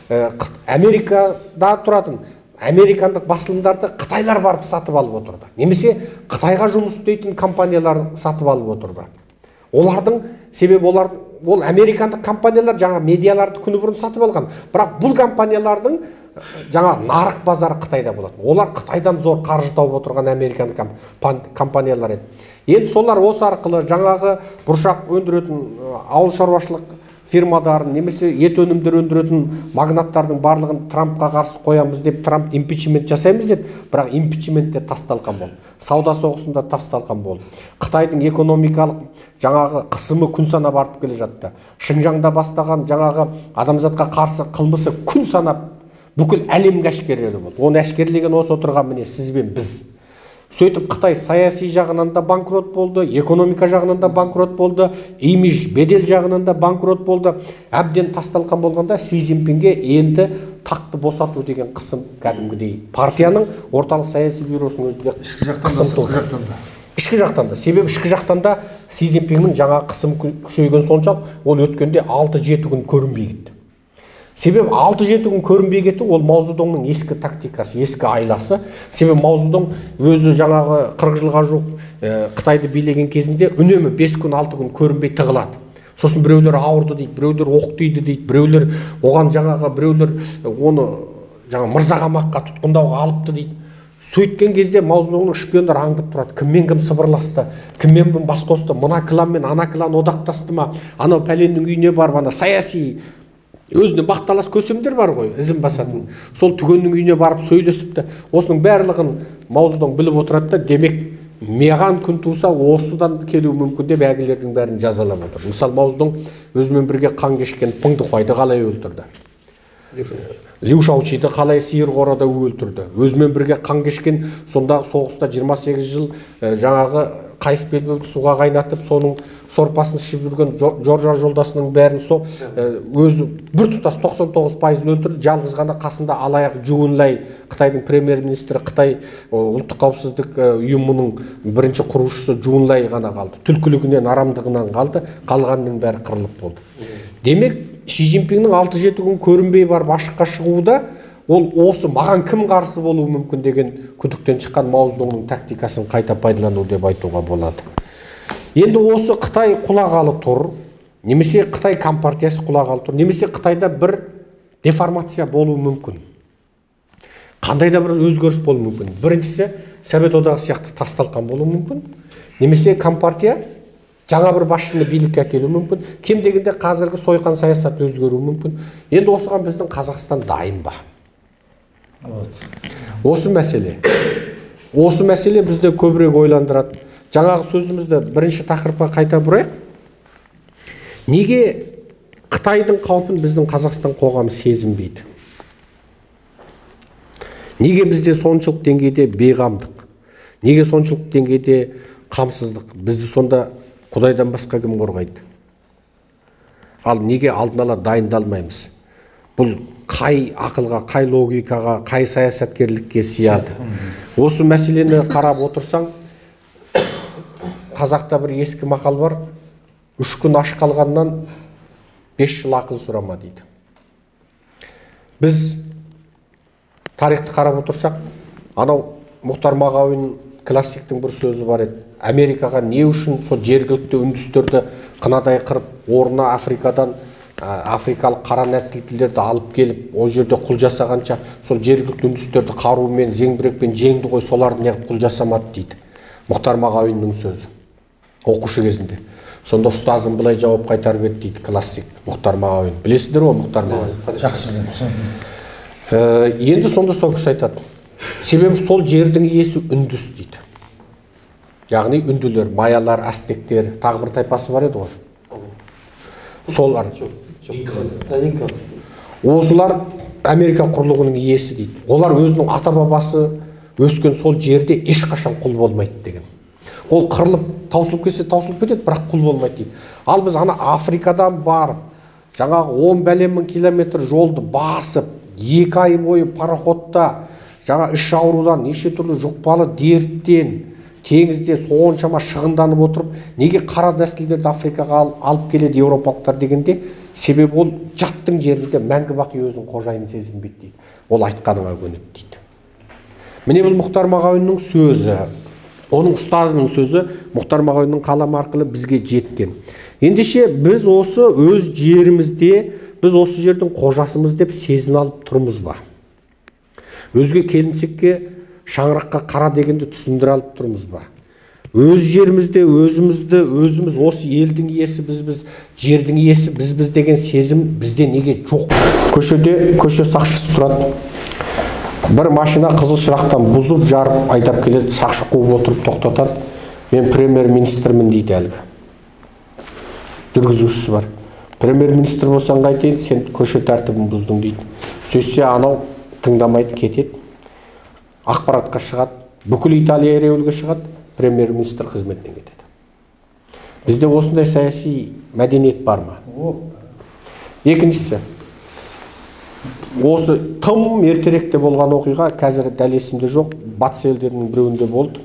Америкада тұратын американдық басылымдарды Қытайлар барып сатып алып отырды. Немесе Қытайға жұмыс істейтін компаниялар сатып алып отырды. Олардың себебі олар ол американдық компаниялар жаңа медиаларды күні бұрын сатып алған. Бірақ бұл компаниялардың жаңа нарық базары Қытайда болатын. Олар Қытайдан зор қаржы тауып отырған американдық компаниялар еді. Енді солар осы арқылы жаңағы бұршақ өндіретін ауыл шаруашылық фирмадарын немесе ет өнімдер өндіретін магнаттардың барлығын Трампқа қарсы қоямыз деп, Трамп импичмент жасаймыз деп, бірақ импичментте тасталған болды. Сауда соғысында тасталған болды. Қытайдың экономикалық жаңағы қысымы күн санап артып келе жатты. Шыңжаңда бастаған жаңағы адамзатқа қарсы қылмысы күн санап бүкіл әлемге әшкерелі болды. Оны әшкерелеген осы отырған міне сіз бен біз. Сөйтіп Қытай саяси жағынан да банкрот болды, экономика жағынан да банкрот болды, имидж бедел жағынан да банкрот болды. Әбден тасталған болғанда Си Цзиньпинге енді тақты босату деген қысым кәдімгідей партияның орталық саяси бюросының өзінде қысым туды. Ішкі жақтан да, себебі ішкі жақтан да Си Цзиньпиннің жаңа қысым күшейген соншалық, ол өткенде алты жеті күн көрінбей кетті. Себебі алты жеті күн көрінбей кетті, ол Мао Цзедоңның ескі тактикасы, ескі айласы. Себебі Мао Цзедоң өзі жаңағы қырық жылға жуық Қытайды билеген кезінде үнемі бес күн алты күн көрінбей тығылады. Сосын біреулер ауырды дейді, біреулер оқ тиді дейді, біреулер оған жаңағы біреулер оны жаңа мырзағамаққа тұтқындауға алыпты дейді. Сөйткен кезде Мао Цзедоңның шпиондары аңдып тұрады. Кіммен кім сыбырласты, кіммен кім бас қосты, мына кланмен ана клан одақтасты ма, анау пәленнің үйіне барып, ана саяси өзіне бақталас көсемдер бар ғой, ізін басатын. Сол түгеннің үйіне барып сөйлесіпті. Осының барлығын Мао Цзедоң біліп отырады да, демек, маған күн туса осыдан келуі мүмкін деп әгілердің бәрін жазалап отыр. Мысалы, Мао Цзедоң өзімен бірге қан кешкен Пыңдықайды қалай өлтірді? Лю Шаочиді қалай сиыр қорада өлтірді? Өзімен бірге қан кешкен сондағы соғыста жиырма сегіз жыл жаңағы қайыс белбеуді суға қайнатып, соның сорпасын ішіп жүрген Жоржар жолдасының бәрін со өзі бір тұтас тоқсан тоғыз пайызын өлтірді. Жалғыз ғана қасында алаяқ Чжун Лай, Қытайдың премьер-министрі, Қытай ұлттық қауіпсіздік ұйымының бірінші құрушысы Чжун Лай ғана қалды. Түлкілігінен, арамдығынан қалды, қалғанның бәрі қырылып болды. Демек, Си Цзиньпиннің алты жеті күн көрінбей барып ашыққа шығуы ол осы маған кім қарсы болуы мүмкін деген күдіктен шыққан Мао Цзедоңның тактикасын қайта пайдалану деп айтуға болады. Енді осы Қытай құлағалы тұр, немесе Қытай компартиясы құлағалы тұр, немесе Қытайда бір деформация болуы мүмкін. Қандай да бір өзгеріс болуы мүмкін. Біріншісі, Совет одағы сияқты тасталған болуы мүмкін, немесе компартия жаңа бір басшыны билікке әкелуі мүмкін, кем дегенде қазіргі сойқан саясаты өзгеруі мүмкін. Енді осыған біздің Қазақстан дайын ба? Осы мәселе. Осы мәселе бізді көбірек ойландырады. Жаңағы сөзімізді бірінші тақырыпқа қайта бұрайық. Неге Қытайдың қаупін біздің Қазақстан қоғамы сезінбейді? Неге бізде соншалық деңгейде бейғамдық? Неге соншалық деңгейде қамсыздық? Бізді сонда Құдайдан басқа кім қорғайды? Ал неге алдын ала дайындалмаймыз? Бұл қай ақылға, қай логикаға, қай саясаткерлікке сияды? Осы мәселені қарап отырсаң, қазақта бір ескі мақал бар, үш күн аш қалғаннан бес жыл ақыл сұрама дейді. Біз тарихты қарап отырсақ, анау Мұхтар Мағауин классиктің бір сөзі бар еді. Америкаға не үшін сол жергілікті үндістерді қынадай қырып, орнына Африкадан африкалық қара нәсілділерді алып келіп, ол жерде құл жасағанша, сол жергілікті үндістерді қарумен, зеңбірекпен жеңді ғой, соларды неғып құл жасамады дейді. Мұхтар Мағауиннің сөзі. Оқушы кезінде. Сонда ұстазым былай жауап қайтарып еді дейді классик Мұхтар Мағауин. Білесіздер ғой Мұхтар Мағауин? Жақсы білемін. Енді сонда сол кісі айтады. Себебі сол жердің иесі үндіс дейді. Яғни үнділер, маялар, астектер, тағы бір тайпасы бар еді ғой. Солар. Осылар Америка құрлығының иесі дейді. Олар өзінің ата бабасы өскен сол жерде ешқашан құл болмайды деген. Ол қырылып, таусылып кетсе таусылып кетеді, бірақ құл болмайды дейді. Ал біз ана Африкадан барып, жаңағы он бәлен мың километр жолды басып, екі ай бойы пароходта жаңа іш аурудан, неше түрлі жұқпалы дерттен, теңізде соншама шығынданып отырып, неге қара нәсілдерді Африкаға алып келеді еуропалықтар дегенде, себебі ол жаттың жерінде мәңгі бақи өзінің қожайынын сезінбейді дейді. Ол айтқаныңа көнеді дейді. Міне бұл Мұхтар Мағауиннің сөзі, оның ұстазының сөзі Мұхтар Мағауиннің қаламы арқылы бізге жеткен. Ендеше біз осы өз жерімізде, біз осы жердің қожасымыз деп сезін алып тұрмыз ба? Өзге келімсекке, шаңыраққа қара дегенді түсіндір алып тұрмыз ба? Өз жерімізде өзімізді, өзіміз осы елдің иесі біз біз жердің иесі біз біз деген сезім бізде неге жоқ? Көшеде көше сақшысы тұрады. Бір машина қызыл шырақтан бұзып жарып айдап келеді, сақшы қуып отырып тоқтатады. Мен премьер-министрмін дейді әлгі. Жүргізушісі бар. Премьер-министр болсаң қайтейін, сен көше тәртібін бұздың дейді. Сөйтсе анау тыңдамайды, кетеді. Ақпаратқа шығады, бүкіл Италия ереуілге шығады, премьер-министр қызметінен кетеді. Бізде осындай саяси мәдениет бар ма? Екіншісі, осы тым ертеректе болған оқиға, қазір дәл есімде жоқ, батыс елдерінің біреуінде болды.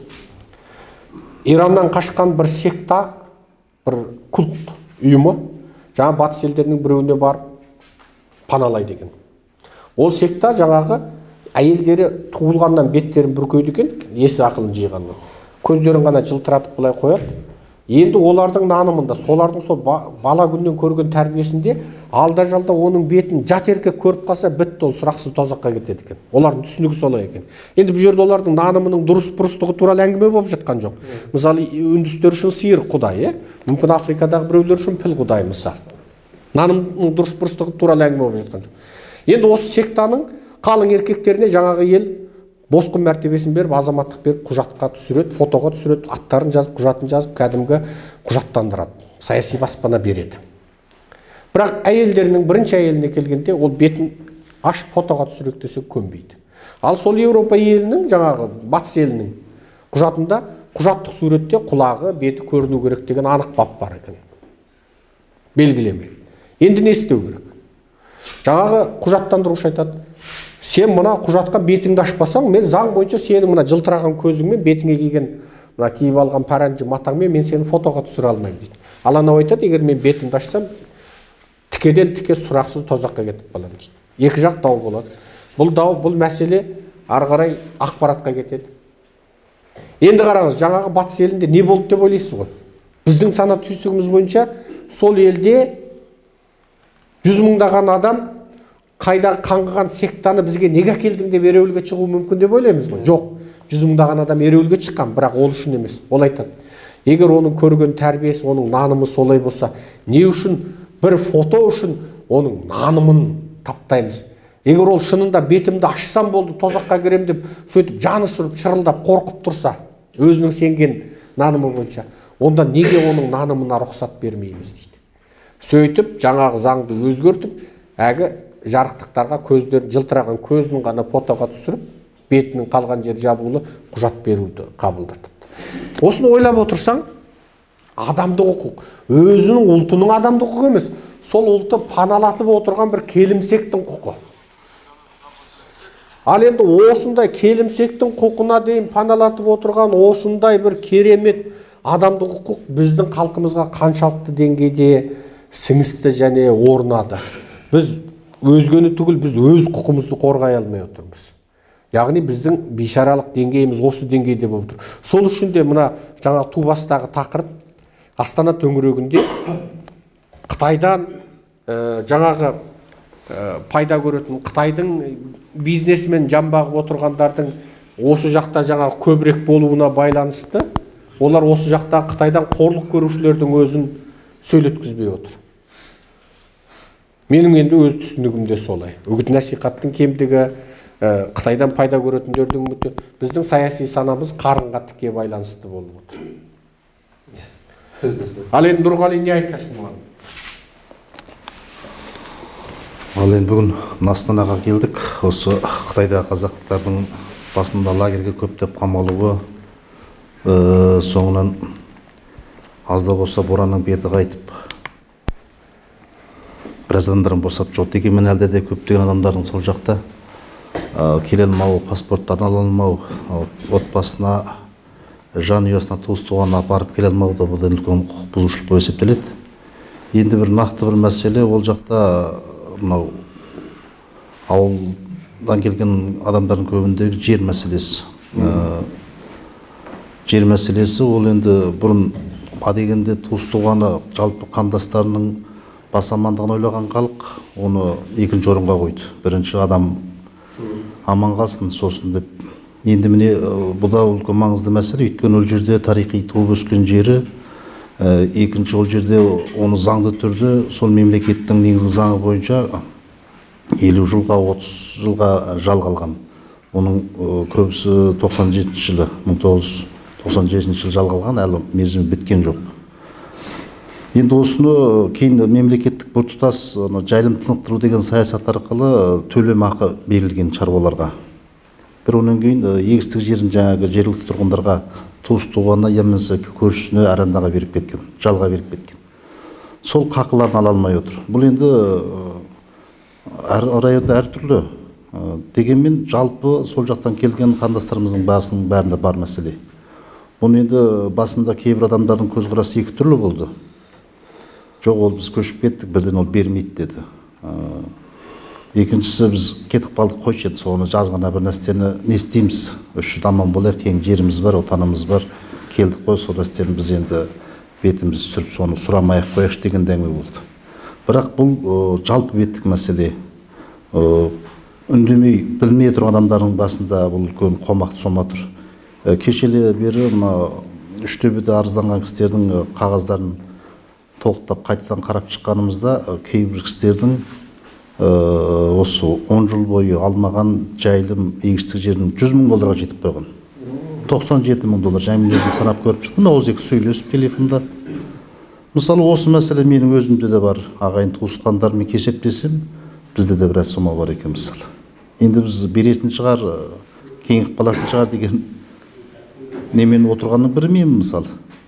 Ираннан қашқан бір секта, бір культ ұйымы, жаңа батыс елдерінің біреуіне барып паналайды екен. Ол секта жаңағы әйелдері туылғаннан беттерін бүркейді екен, есі ақылын жиғаннан. Көздерін ғана жылтыратып былай қояды. Енді олардың нанымында, солардың сол бала күннен көрген тәрбиесінде алда жалда оның бетін жат еркек көріп қалса, бітті, ол сұрақсыз тозаққа кетеді екен. Олардың түсінігі солай екен. Енді бұл жерде олардың нанымының дұрыс бұрыстығы туралы әңгіме болып жатқан жоқ. Мысалы, үндістер үшін сиыр құдай, мүмкін Африкадағы біреулер үшін піл құдай мысалы. Нанымның дұрыс бұрыстығы туралы әңгіме болып жатқан жоқ. Енді осы сектаның қалың еркектеріне жаңағы ел босқын мәртебесін беріп, азаматтық беріп, құжатқа түсіреді, фотоға түсіреді, аттарын жазып, құжатын жазып, кәдімгі құжаттандырады, саяси баспана береді. Бірақ әйелдерінің бірінші әйеліне келгенде ол бетін ашып фотоға түсірек десе көнбейді. Ал сол Еуропа елінің, жаңағы батыс елінің құжатында құжаттық суретте құлағы, беті көріну керек деген анық бап бар екен. Белгілеме. Енді не істеу керек? Жаңағы құжаттандырушы айтады, сен мына құжатқа бетіңді ашпасаң, мен заң бойынша сенің мына жылтыраған көзіңмен, бетіңе киген, мына киіп алған паранжы матаңмен мен сені фотоға түсіре алмаймын дейді. Ал анау айтады, егер мен бетімді ашсам, тікеден тіке сұрақсыз тозаққа кетіп қаламын дейді. Екі жақ дау болады. Бұл дау, бұл мәселе ары қарай ақпаратқа кетеді. Енді қараңыз, жаңағы батыс елінде не болды деп ойлайсыз ғой? Біздің сана түйсігіміз бойынша сол елде жүз мыңдаған адам қайда қаңғыған сектаны бізге неге әкелдің деп ереуілге шығу мүмкін деп ойлаймыз ғой? Жоқ, жүз мыңдаған адам ереуілге шыққан, бірақ ол үшін емес. Ол айтады, егер оның көрген тәрбиесі, оның нанымы солай болса, не үшін бір фото үшін оның нанымын таптаймыз? Егер ол шынында бетімді ашсам болды, тозаққа кірем деп, сөйтіп жаны ұшырып, шырылдап, қорқып тұрса, өзінің сенген нанымы бойынша, онда неге оның нанымына рұқсат бермейміз дейді. Сөйтіп, жаңағы заңды өзгертіп, әгі жарықтықтарға көздерін жылтыраған көзінің ғана фотоға түсіріп, бетінің қалған жер жабулы құжат беруді қабылдады. Осыны ойлап отырсаң, адамдық құқық, өзінің ұлтының адамдық құқығы емес, сол ұлты паналатып отырған бір келімсектің құқы. Ал енді осындай келімсектің құқына дейін паналатып отырған осындай бір керемет адамдық құқық біздің халқымызға қаншалықты деңгейде сіңісті және орнады. Біз өзгені түгіл, біз өз құқымызды қорғай алмай отырмыз. Яғни біздің бейшаралық деңгейіміз осы деңгейде болып тұр. Сол үшін де мына жаңа ту бастағы тақырып Астана төңірегінде Қытайдан ә, жаңағы ә, пайда көретін, Қытайдың бизнесімен жан бағып отырғандардың осы жақта жаңағы көбірек болуына байланысты, олар осы жақта Қытайдан қорлық көрушілердің өзін сөйлеткізбей отыр. Менің енді өз түсінігімде солай. Үгіт насихаттың кемдігі, Қытайдан пайда көретіндердің үміті, біздің саяси санамыз қарынға тіке байланысты болып отыр. Ал енді Нұрғали не айтасың оған? Ал енді бүгін Астанаға келдік. Осы Қытайда қазақтардың басында лагерге көптеп қамалуы, соңынан азда болса боранның беті қайтып, біраз адамдарын босап жол дегенмен әлде де көптеген адамдардың сол жақта келе алмау, паспорттарын ала алмау, отбасына, жан ұясына, туыс туғанына апарып келе алмау да бұл үлкен құқық бұзушылық болып есептеледі. Енді бір нақты бір мәселе, ол жақта мынау ауылдан келген адамдардың көбіндегі жер мәселесі. Жер мәселесі ол енді бұрын адегенде туыс туғаны жалпы қандастарының бас амандығын ойлаған халық оны екінші орынға қойды. Бірінші адам аман қалсын, сосын деп. Енді міне бұл да үлкен маңызды мәселе, өйткені ол жерде тарихи туып өскен жері, Екінші ол жерде оны заңды түрде сол мемлекеттің негізгі заңы бойынша елу жылға отыз жылға жалға алған. Оның көбісі тоқсан жетінші жылы, мың тоғыз жүз тоқсан жетінші жылы жалға алған, әлі мерзімі біткен жоқ. Енді осыны кейін мемлекеттік біртұтас жайылым тынықтыру деген саясат арқылы төлемақы берілген шаруаларға. Бір онан кейін егістік жерін жаңағы жергілікті тұрғындарға туыс туғанына емесі көршісіне арендаға беріп кеткен, жалға беріп кеткен. Сол қақыларын ала алмай отыр. Бұл енді әр районда әртүрлі. Дегенмен жалпы сол жақтан келген қандастарымыздың басының бәрінде бар мәселе. Бұны енді басында кейбір адамдардың көзқарасы екі түрлі болды. Жоқ, ол біз көшіп кеттік, бірден ол бермейді деді. Екіншісі біз кетіп қалдық, қойшы еді, соны жазғана бір нәрсені не істейміз? Үш жыл аман болайық, кең жеріміз бар, отанымыз бар, келдік қой, сол нәрсені біз енді бетіміз сүріп соны сұрамайық қояшы деген әңгіме болды. Бірақ бұл жалпы беттік мәселе. Үндемей, білмей тұрған адамдардың басында бұл үлкен қомақты сома тұр. Кешелі бері Үштөбеде арызданған кісілердің қағаздарын толықтап қайтадан қарап шыққанымызда кейбір кісілердің осы он жыл бойы алмаған жайылым егістік жерінің жүз мың долларға жетіп қойған. тоқсан жеті мың доллар жайым өзім санап көріп шықтым, ауызекі сөйлесіп телефонда. Мысалы осы мәселе менің өзімде де бар. Ағайын туысқандармен есептесем, бізде де біраз сома бар екен мысалы. Енді біз беретін шығар, кеңіп қалатын шығар деген немен отырғанын білмеймін мысалы.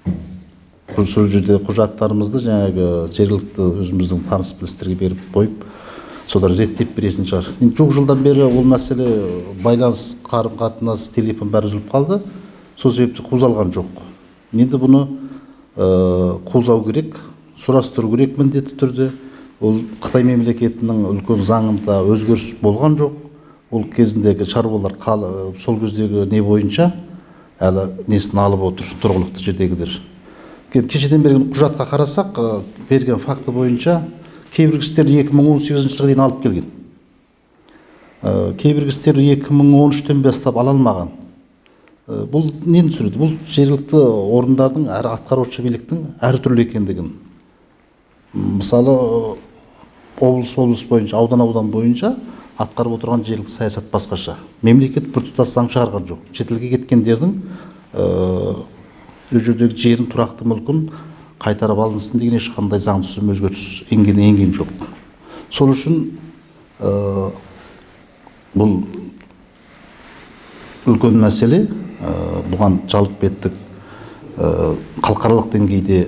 Сол жерде құжаттарымызды жаңағы жергілікті өзіміздің таныс білістерге беріп қойып, солар реттеп беретін шығар. Жоқ жылдан бері ол мәселе байланыс, қарым қатынас, телефон бәрі үзіліп қалды. Сол себепті қозғалған жоқ. Енді бұны қозғау керек, сұрастыру керек міндетті түрде. Ол Қытай мемлекетінің үлкен заңында өзгеріс болған жоқ. Ол кезіндегі шаруалар сол кездегі не бойынша әлі несін алып отыр, тұрғылықты жердегілер. Кешеден берген құжатқа қарасақ, берген факты бойынша кейбір кісілер екі мың он сегізінші жылға дейін алып келген. Кейбір кісілер екі мың он үштен бастап ала алмаған. Бұл нені түсіреді? Бұл жергілікті орындардың әр атқарушы биліктің әртүрлі екендігін. Мысалы, облыс облыс бойынша, аудан аудан бойынша атқарып отырған жергілікті саясат басқаша. Мемлекет біртұтас заң шығарған жоқ. Шетелге кеткендердің өз жердегі жерін, тұрақты мүлкін қайтарып алынсын деген ешқандай заң түсім өзгеріс енген енген жоқ. Сол үшін бұл үлкен мәселе. Бұған жалпы беттік халықаралық деңгейде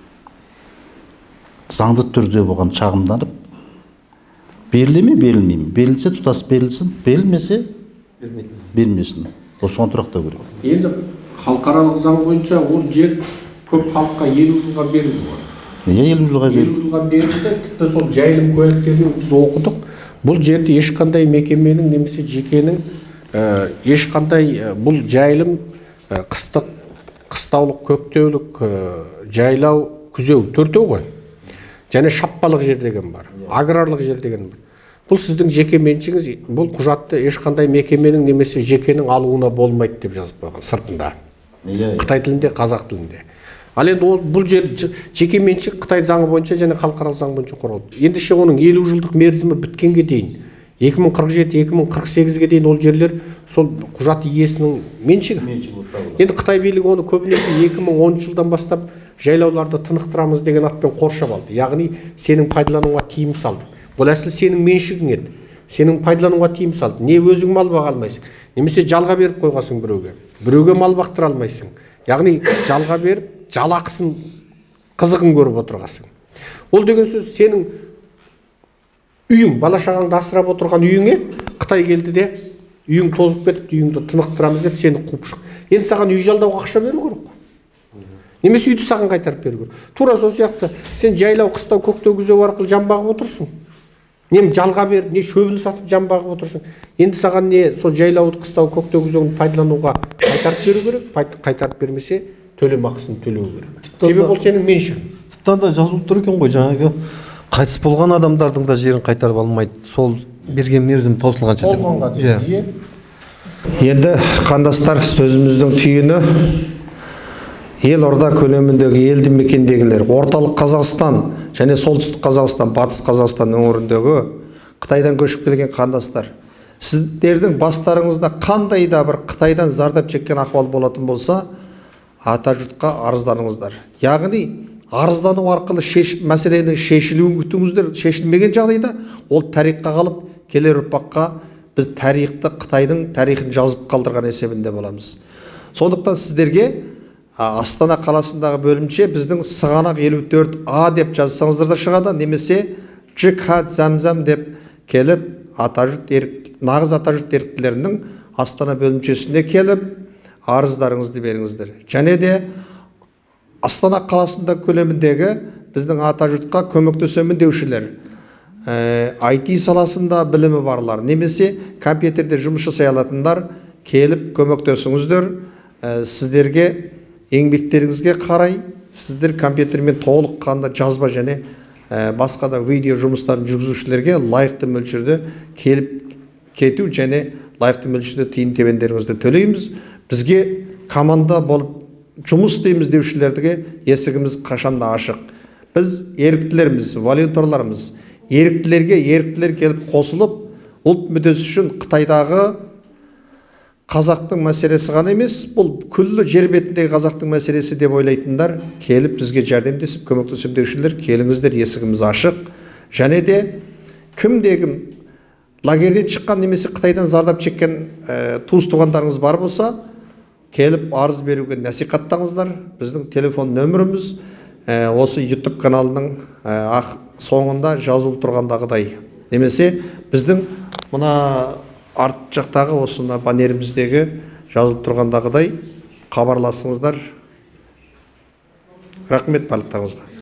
заңды түрде бұған шағымданып, беріле ме, берілмей ме? Берілсе тұтас берілсін, берілмесе бермесін. Осыған тұрақтау керек. Енді халықаралық заң бойынша ол жер көп халыққа елу жылға берілді. Иә, елу жылға берілді. елу жылға берілді. Тіпті сол жайылым куәліктерін біз оқыдық. Бұл жерде ешқандай мекеменің немесе жекенің ешқандай бұл жайылым қыстық, қыстаулық, көктеулік, жайлау, күзеу, төртеу ғой. Және шаппалық жер деген бар, аграрлық жер деген бар. Бұл сіздің жеке меншігіңіз, бұл құжатты ешқандай мекеменің немесе жекенің алуына болмайды деп жазып қойған сыртында. Қытай тілінде, қазақ тілінде. Ал енді бұл жер жеке меншік Қытай заңы бойынша және халықаралық заң бойынша қорғалады. Ендеше оның елу жылдық мерзімі біткенге дейін, екі мың қырық жеті екі мың қырық сегізге дейін ол жерлер сол құжат иесінің меншігі. Енді Қытай билігі оны көбінесе екі мың оныншы жылдан бастап жайлауларды тынықтырамыз деген атпен қоршап алды. Яғни сенің пайдалануға тыйым салды. Бұл әсілі сенің меншігің еді. Сенің пайдалануға тыйым салды. Не өзің мал баға алмайсың, немесе жалға беріп қойғансың біреуге. Біреуге мал бақтыра алмайсың. Яғни жалға беріп, жалақысын, қызығын көріп отырғансың. Ол деген сөз сенің үйің, бала шағаңды асырап отырған үйіңе Қытай келді де, үйің тозып кетіпті, үйіңді тынықтырамыз деп сені қуып шық. Енді саған үй жалдауға ақша беру керек қой. Немесе үйді саған қайтарып беру керек. Тура сол сияқты сен жайлау, қыстау, көктеу, күзеу арқылы жан бағып отырсың. Не жалға беріп, не шөбін сатып жан бағып отырсың. Енді саған не сол жайлауды, қыстау, көктеу, күзеуді пайдалануға қайтарып беру керек, қайтарып бермесе төлемақысын төлеу керек. Себебі ол сенің меншігің. Тіпті да жазылып тұр екен ғой, жаңағы қайтыс болған адамдардың да жерін қайтарып алмайды. Сол берген мерзім таусылғанша. Болғанға дейін. Енді қандастар, сөзіміздің түйіні елорда көлеміндегі елді мекендегілер, орталық Қазақстан және солтүстік Қазақстан, батыс Қазақстан өңіріндегі Қытайдан көшіп келген қандастар, сіздердің бастарыңызда қандай да бір Қытайдан зардап шеккен ахуал болатын болса, атажұртқа арызданыңыздар. Яғни арыздану арқылы шеш, мәселенің шешілуін күтіңіздер. Шешілмеген жағдайда ол тарихқа қалып, келер ұрпаққа біз тарихты, Қытайдың тарихын жазып қалдырған есебінде боламыз. Сондықтан сіздерге Астана қаласындағы бөлімше біздің Сығанақ елу төрт А деп жазсаңыздар да шығады, немесе Джикхат Замзам деп келіп, атажұрт ерік, нағыз атажұрт еріктілерінің Астана бөлімшесіне келіп, арыздарыңызды беріңіздер. Және де Астана қаласында көлеміндегі біздің атажұртқа көмектесемін деушілер, ай ти саласында білімі барлар, немесе компьютерде жұмыс жасай алатындар келіп көмектесіңіздер. Сіздерге еңбектеріңізге қарай, сіздер компьютермен толық қанда жазба және басқа да видео жұмыстарын жүргізушілерге лайықты мөлшерде келіп кету және лайықты мөлшерде тиын тебендеріңізді төлейміз. Бізге команда болып жұмыс істейміз деушілерге есігіміз қашанда ашық. Біз еріктілерміз, волонтерлармыз. Еріктілерге еріктілер келіп қосылып, ұлт мүддесі үшін Қытайдағы қазақтың мәселесі ғана емес, бұл күллі жер бетіндегі қазақтың мәселесі деп ойлайтындар келіп бізге жәрдемдесіп, көмектесіп деушілер келіңіздер, есігіміз ашық. Және де кімде-кім лагерден шыққан немесе Қытайдан зардап шеккен туыс туғандарыңыз бар болса, келіп арыз беруге насихаттаңыздар. Біздің телефон нөміріміз осы YouTube каналының соңында жазылып тұрғандағыдай. Немесе біздің мына арт жақтағы осына баннеріміздегі жазылып тұрғандағыдай хабарласыңыздар. Рахмет барлықтарыңызға.